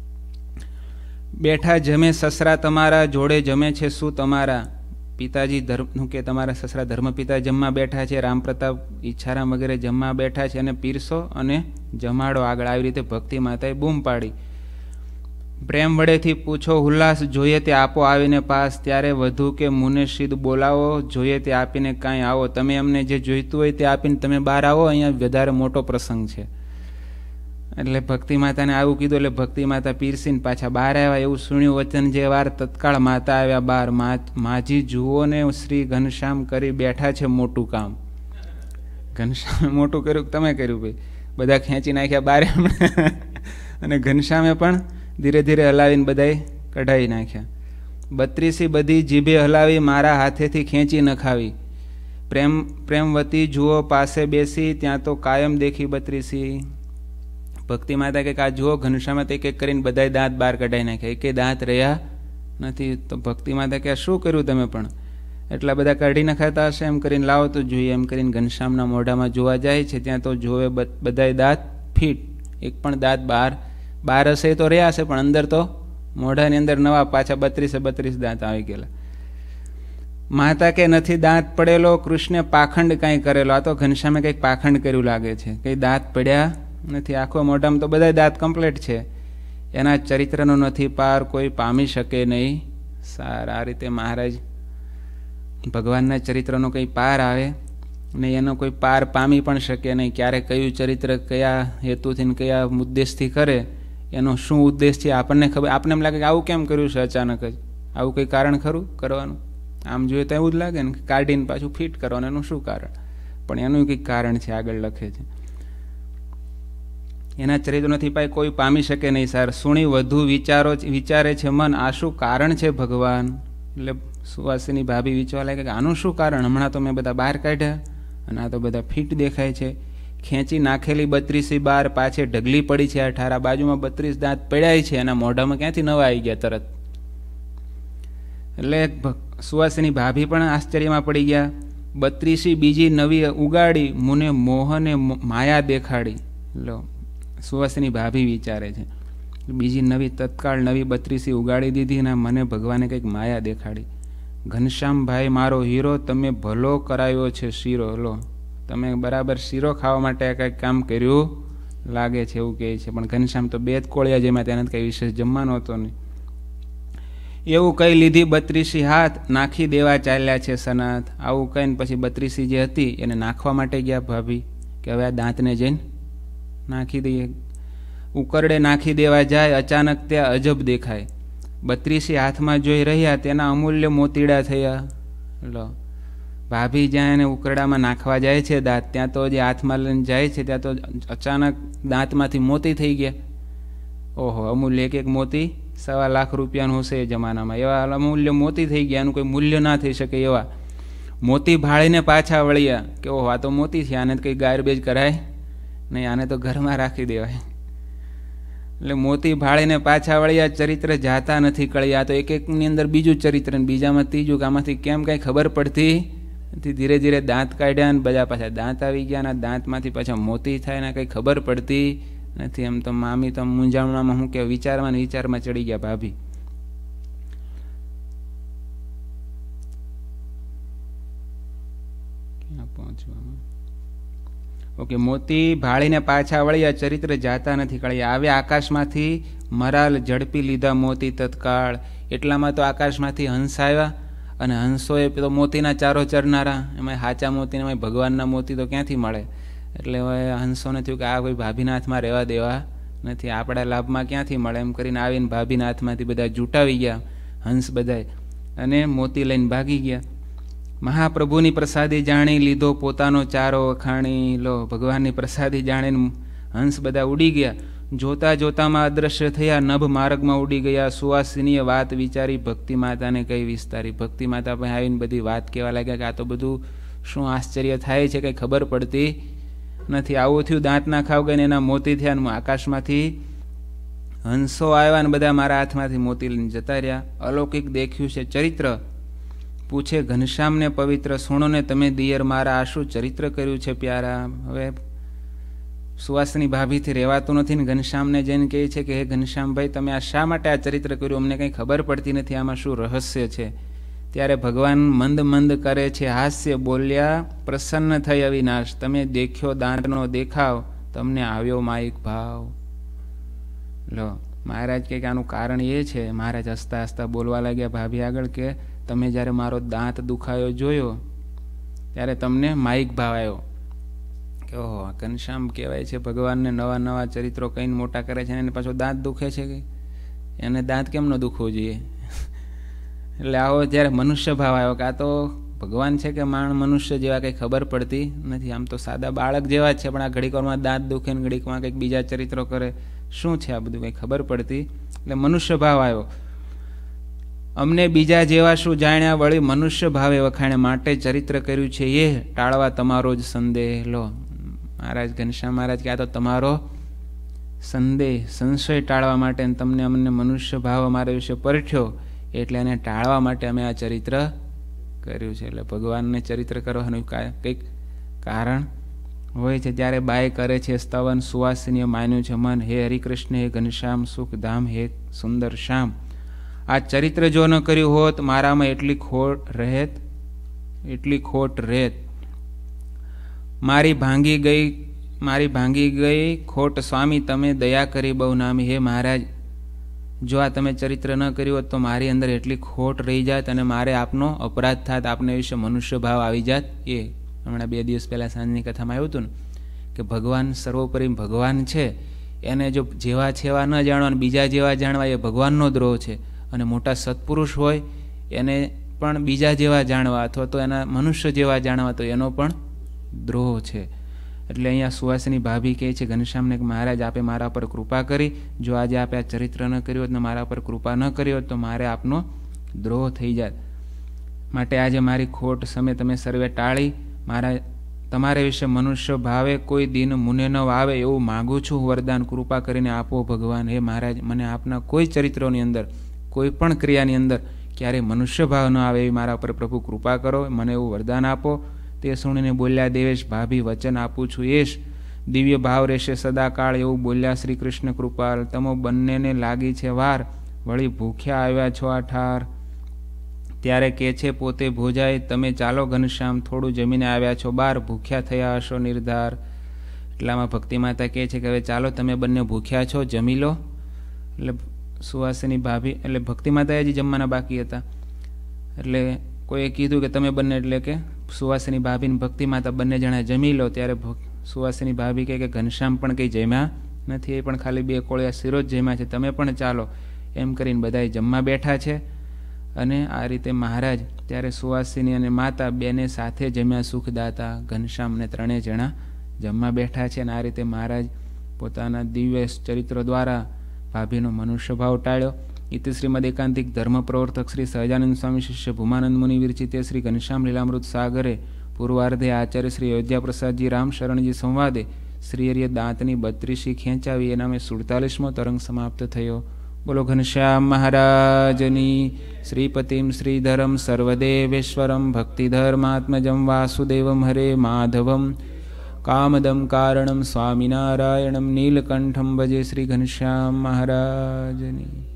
બેઠા જમે સસરા તમારા, જોડે જમે છે શું તમારા પિતાજી ધર્મનું, કે તમારા સસરા ધર્મપિતા જમવા બેઠા છે, રામપ્રતાપ ઈચ્છારામ વગેરે જમવા બેઠા છે અને પીરસો અને જમાડો આગળ. આવી રીતે ભક્તિ માતાએ બૂમ પાડી. પ્રેમ વડેથી પૂછો ઉલ્લાસ, જોઈએ તે આપો આવીને પાસ. ત્યારે વધુ કે મુને સિદ્ધ બોલાવો, જોઈએ તે આપીને કાંઈ આવો. તમે અમને જે જોઈતું હોય તે આપીને તમે બહાર આવો, અહીંયા વધારે મોટો પ્રસંગ છે. એટલે ભક્તિ માતાને આવું કીધું એટલે ભક્તિ માતા પીરસીને પાછા બહાર આવ્યા. એવું સુણ્યું વચન જે વાર, તત્કાળ માતા આવ્યા બહાર. માજી જુઓ ને શ્રી ઘનશ્યામ કરી બેઠા છે મોટું કામ. ઘનશ્યામે મોટું કર્યું, તમે કર્યું ભાઈ, બધા ખેંચી નાખ્યા બહાર. અને ઘનશ્યામે પણ ધીરે ધીરે હલાવીને બધાએ કઢાઈ નાખ્યા. 32 બધી જીભે હલાવી, મારા હાથેથી ખેંચી નખાવી. પ્રેમવતી જુઓ પાસે બેસી, ત્યાં તો કાયમ દેખી 32. ભક્તિ માતા કે આ જુઓ ઘનશ્યામે એક એક કરીને બધાએ દાંત બહાર કઢાઈ નાખ્યા, એકે દાંત રહ્યા નથી. તો ભક્તિ માતા કે શું કર્યું તમે પણ, એટલા બધા કાઢી નખાતા હશે, એમ કરીને લાવો તો જોઈએ. એમ કરીને ઘનશ્યામના મોઢામાં જોવા જાય છે, ત્યાં તો જોવે બધાએ દાંત ફીટ, એક પણ દાંત બહાર હશે તો રહ્યા હશે, પણ અંદર તો મોઢાની અંદર નવા પાછા 32 દાંત આવી ગયેલા. માતા કે નથી દાંત પડેલો, કૃષ્ણે પાખંડ કાંઈ કરેલો. આ તો ઘનશ્યામે કંઈક પાખંડ કર્યું લાગે છે, કંઈ દાંત પડ્યા નથી. આખો મોઢામાં તો બધા દાંત કમ્પ્લીટ છે. એના ચરિત્રનો નથી પાર, કોઈ પામી શકે નહીં સાર. આ રીતે મહારાજ ભગવાનના ચરિત્રનો કંઈ પાર આવે નહીં, એનો કોઈ પાર પામી પણ શકે નહીં. ક્યારે કયું ચરિત્ર કયા હેતુથી ને કયા ઉદ્દેશથી કરે, એનો શું ઉદ્દેશ છે આપણને ખબર. આપણને એમ લાગે કે આવું કેમ કર્યું છે અચાનક જ, આવું કંઈ કારણ ખરું કરવાનું. આમ જોઈએ તો એવું જ લાગે ને, કાઢીને પાછું ફિટ કરવાનું, એનું શું કારણ. પણ એનું કંઈક કારણ છે, આગળ લખે છે. એના ચરિત્ર નથી પાય કોઈ પામી શકે નહીં સાર. સુણી વધુ વિચારે છે મન, આ શું કારણ છે ભગવાન. એટલે સુવાસિની ભાભી વિચારવા લાગે કે આનું શું કારણ? હમણાં તો મેં બધા બહાર કાઢ્યા અને આ તો બધા ફિટ દેખાય છે. ખેંચી નાખેલી 32 બહાર પાછે ઢગલી પડી છે. આ ઠારા બાજુમાં 32 દાંત પડ્યા છે. એના મોઢામાં ક્યાંથી નવા આવી ગયા તરત? એટલે સુવાસિની ભાભી પણ આશ્ચર્યમાં પડી ગયા. 32 બીજી નવી ઉગાડી, મુને મોહને માયા દેખાડી. લો, સુવાસિની ભાભી વિચારે છે બીજી નવી તત્કાળ નવી 32 ઉગાડી દીધી ને મને ભગવાને કંઈક માયા દેખાડી. ઘનશ્યામભાઈ મારો હીરો, તમે ભલો કરાયો છે શીરો. લો, તમે બરાબર શીરો ખાવા માટે કંઈક કામ કર્યું લાગે છે એવું કહે છે. પણ ઘનશ્યામ તો 2 જ કોળિયા જેમાં તેને કંઈ વિશેષ જમવાનો હતો નહીં. એવું કઈ લીધી 32 હાથ, નાખી દેવા ચાલ્યા છે સનાથ. આવું કહીને પછી 32 જે હતી એને નાખવા માટે ગયા ભાભી કે હવે આ દાંતને જઈને નાખી દઈએ. ઉકરડે નાખી દેવા જાય, અચાનક ત્યાં અજબ દેખાય. 32 હાથમાં જોઈ રહ્યા, તેના અમૂલ્ય મોતીડા થયા. લો, ભાભી જ્યાં એને ઉકરડામાં નાખવા જાય છે દાંત, ત્યાં તો જે હાથમાં લઈને જાય છે ત્યાં તો અચાનક દાંતમાંથી મોતી થઈ ગયા. ઓહો, અમૂલ્ય એક મોતી 1.25 લાખ રૂપિયાનું હશે એ જમાનામાં. એવા અમૂલ્ય મોતી થઈ ગયા, એનું કોઈ મૂલ્ય ના થઈ શકે એવા મોતી ભાળીને પાછા વળ્યા કે ઓહો, આ તો મોતી છે, આને કંઈ ગારબેજ કરાય નહીં, આને તો ઘરમાં રાખી દેવાય. એટલે મોતી ભાળીને પાછા વળ્યા, ચરિત્ર જાતા નથી કળ્યા. તો એક એકની અંદર બીજું ચરિત્ર ને બીજામાં ત્રીજું, કે આમાંથી કેમ કાંઈ ખબર પડતી નથી. ધીરે ધીરે દાંત કાઢ્યા ને બધા પાછા દાંત આવી ગયા ને દાંતમાંથી પાછા મોતી થાય ને કંઈ ખબર પડતી નથી. એમ તો મામી તો મૂંઝામણામાં હું કે વિચારમાં ચડી ગયા ભાભી. ક્યાં પહોંચવામાં? ઓકે, મોતી ભાળીને પાછા વળ્યા, ચરિત્ર જાતા નથી કળ્યા. આવ્યા આકાશમાંથી મરાલ, ઝડપી લીધા મોતી તત્કાળ. એટલામાં તો આકાશમાંથી હંસ આવ્યા અને હંસોએ તો મોતીના ચારો ચરનારા. એમાં સાચા મોતીને એમાં ભગવાનના મોતી તો ક્યાંથી મળે? એટલે હવે હંસોને થયું કે આ કોઈ ભાભીના હાથમાં રહેવા દેવા નથી, આપણા લાભમાં ક્યાંથી મળે. એમ કરીને આવીને ભાભીના હાથમાંથી બધા જૂટાવી ગયા હંસ બધાય અને મોતી લઈને ભાગી ગયા. મહાપ્રભુની પ્રસાદી જાણી લીધો પોતાનો ચારો વખાણી. લો, ભગવાનની પ્રસાદી જાણીને હંસ બધા ઉડી ગયા. જોતા જોતામાં અદ્રશ્ય થયા, નભ માર્ગમાં ઉડી ગયા. સુવાસિનીએ વાત વિચારી, ભક્તિ માતાને કઈ વિસ્તારી. ભક્તિ માતા પાસે આવીને બધી વાત કહેવા લાગ્યા કે આ તો બધું શું આશ્ચર્ય થાય છે, કંઈ ખબર પડતી નથી. આવું થયું, દાંત ના ખાવ ગઈને એના મોતી થયા. આકાશમાંથી હંસો આવ્યા ને બધા મારા હાથમાંથી મોતી લઈને જતા રહ્યા. અલૌકિક દેખ્યું છે ચરિત્ર. પૂછે ઘનશ્યામને પવિત્ર, સુણો ને તમે દિયર મારા, આ શું ચરિત્ર કર્યું છે પ્યારા. હવે સુવાસની ભાભીથી રહેવાતું નથી ને ઘનશ્યામને જઈને કહે છે કે હે ઘનશ્યામભાઈ, તમે આ શા માટે આ ચરિત્ર કર્યું, અમને કંઈ ખબર પડતી નથી, આમાં શું રહસ્ય છે. ત્યારે ભગવાન મંદ મંદ કરે છે હાસ્ય, બોલ્યા પ્રસન્ન થઈ અવિનાશ, તમે દેખ્યો દાંતનો દેખાવ, તમને આવ્યો માયિક ભાવ. લો, મહારાજ કે આનું કારણ એ છે. મહારાજ હસતા હસતા બોલવા લાગ્યા ભાભી આગળ કે તમે જ્યારે મારો દાંત દુખાયો જોયો ત્યારે તમને માયિક ભાવ આવ્યો. કે ઓહો, ઘનશ્યામ કહેવાય છે ભગવાનને નવા નવા ચરિત્રો કહીને મોટા કરે છે, એને પાછો દાંત દુખે છે કે એને દાંત કેમ ન દુખવો જોઈએ. એટલે આવો જ્યારે મનુષ્ય ભાવ આવ્યો કે આ તો ભગવાન છે કે મનુષ્ય જેવા કંઈ ખબર પડતી નથી. આમ તો સાદા બાળક જેવા જ છે, પણ આ ઘડીકમાં દાંત દુખે ને ઘડીકમાં કંઈક બીજા ચરિત્રો કરે, શું છે આ બધું કંઈ ખબર પડતી. એટલે મનુષ્ય ભાવ આવ્યો. અમને બીજા જેવા શું જાણ્યા, વળી મનુષ્ય ભાવે વખાણે, માટે ચરિત્ર કર્યું છે એ ટાળવા તમારો જ સંદેહ. લો, મહારાજ ઘનશ્યામ મહારાજ કે આ તો તમારો સંદેહ, સંશય ટાળવા માટે તમને અમને મનુષ્ય ભાવ અમારા વિશે પરખ્યો, એટલે એને ટાળવા માટે અમે આ ચરિત્ર કર્યું છે. એટલે ભગવાનને ચરિત્ર કરવાનું કંઈક કારણ હોય છે. ત્યારે બાય કરે છે સ્તવન, સુવાસિનીએ માન્યું છે મન, હે હરિકૃષ્ણ, હે ઘનશ્યામ સુખધામ, હે સુંદર શ્યામ, આ ચરિત્ર જો ન કર્યું હોત મારામાં એટલી ખોટ રહેત. મારી ભાંગી ગઈ ખોટ સ્વામી, તમે દયા કરી બહુ નામી. હે મહારાજ, જો આ તમે ચરિત્ર ન કર્યું હોત તો મારી અંદર એટલી ખોટ રહી જાત અને મારે આપનો અપરાધ થાત, આપને વિશે મનુષ્ય ભાવ આવી જાત. એ હમણાં 2 દિવસ પહેલાં સાંજની કથામાં આવ્યું હતું ને કે ભગવાન સર્વોપરી ભગવાન છે, એને જો જેવા છે એવા ન જાણવા, બીજા જેવા જાણવા એ ભગવાનનો દ્રોહ છે. અને મોટા સત્પુરુષ હોય એને પણ બીજા જેવા જાણવા અથવા તો એના મનુષ્ય જેવા જાણવા તો એનો પણ દ્રોહ છે. એટલે અહીંયા સુવાસિની ભાભી કહે છે ઘનશ્યામને કે મહારાજ, આપે મારા પર કૃપા કરી, જો આજે આપે આ ચરિત્ર ન કર્યું હોત ને મારા પર કૃપા ન કરી હોત તો મારે આપનો દ્રોહ થઈ જાત. માટે આજે મારી ખોટ સમે તમે સર્વે ટાળી તમારે વિશે મનુષ્ય ભાવે કોઈ દિન મુને ન વાવે એવું માગું છું. વરદાન કૃપા કરીને આપો ભગવાન. હે મહારાજ, મને આપના કોઈ ચરિત્રોની અંદર, કોઈ પણ ક્રિયાની અંદર ક્યારેય મનુષ્ય ભાવ ન આવે એવી મારા પર પ્રભુ કૃપા કરો, મને એવું વરદાન આપો. તે સુણીને બોલ્યા દેવેશ, ભાભી વચન આપું છું એશ દિવ્ય ભાવ રહેશે સદાકાળ. એવું બોલ્યા શ્રી કૃષ્ણ કૃપાલ. તમો બંનેને લાગી છે વાર, વળી ભૂખ્યા આવ્યા છો આ ઠાર. ત્યારે કે છે પોતે ભોજાય, તમે ચાલો ઘનશ્યામ, થોડું જમીને આવ્યા છો બાર, ભૂખ્યા થયા હશો નિર્ધાર. એટલામાં ભક્તિ માતા કહે છે કે હવે ચાલો તમે બંને ભૂખ્યા છો, જમી લો. એટલે સુવાસિની ભાભી, એટલે ભક્તિ માતા હજી જમવાના બાકી હતા. એટલે કોઈએ કીધું કે તમે બંને, એટલે કે સુવાસિની ભાભી ને ભક્તિ માતા બંને જણા જમી લો. ત્યારે સુવાસિની ભાભી કહે કે ઘનશ્યામ પણ કંઈ જમ્યા નથી, એ પણ ખાલી 2 કોળિયા શીરો જ જમ્યા છે, તમે પણ ચાલો. એમ કરીને બધાએ જમવા બેઠા છે. અને આ રીતે મહારાજ ત્યારે સુવાસિની અને માતા બેને સાથે જમ્યા સુખદાતા. ઘનશ્યામને 3 જણા જમવા બેઠા છે. અને આ રીતે મહારાજ પોતાના દિવ્ય ચરિત્ર દ્વારા ભાભીનો મનુષ્ય ભાવ ટાળ્યો. ઇતિ શ્રીમદ એકાંતિક ધર્મ પ્રવર્તક શ્રી સહજાનંદ સ્વામી શિષ્ય ભૂમાનંદ મુનિ વિરચિતે શ્રી ઘનશ્યામ લીલામૃત સાગરે પૂર્વાર્ધે આચાર્ય શ્રી અયોધ્યા પ્રસાદજી રામ શરણજી સંવાદે શ્રી હરિએ દાંતની 32 ખેંચાવી એ નામે 47મો તરંગ સમાપ્ત થયો. બોલો ઘનશ્યામ મહારાજની. શ્રીપતિમ શ્રીધરમ સર્વદેવેશ્વરમ ભક્તિધર્માત્મજમ વાસુદેવમ હરે માધવમ કામદમ કારણમ સ્વામિનારાયણમ નીલકંઠમ ભજે શ્રી ઘનશ્યામ મહારાજની.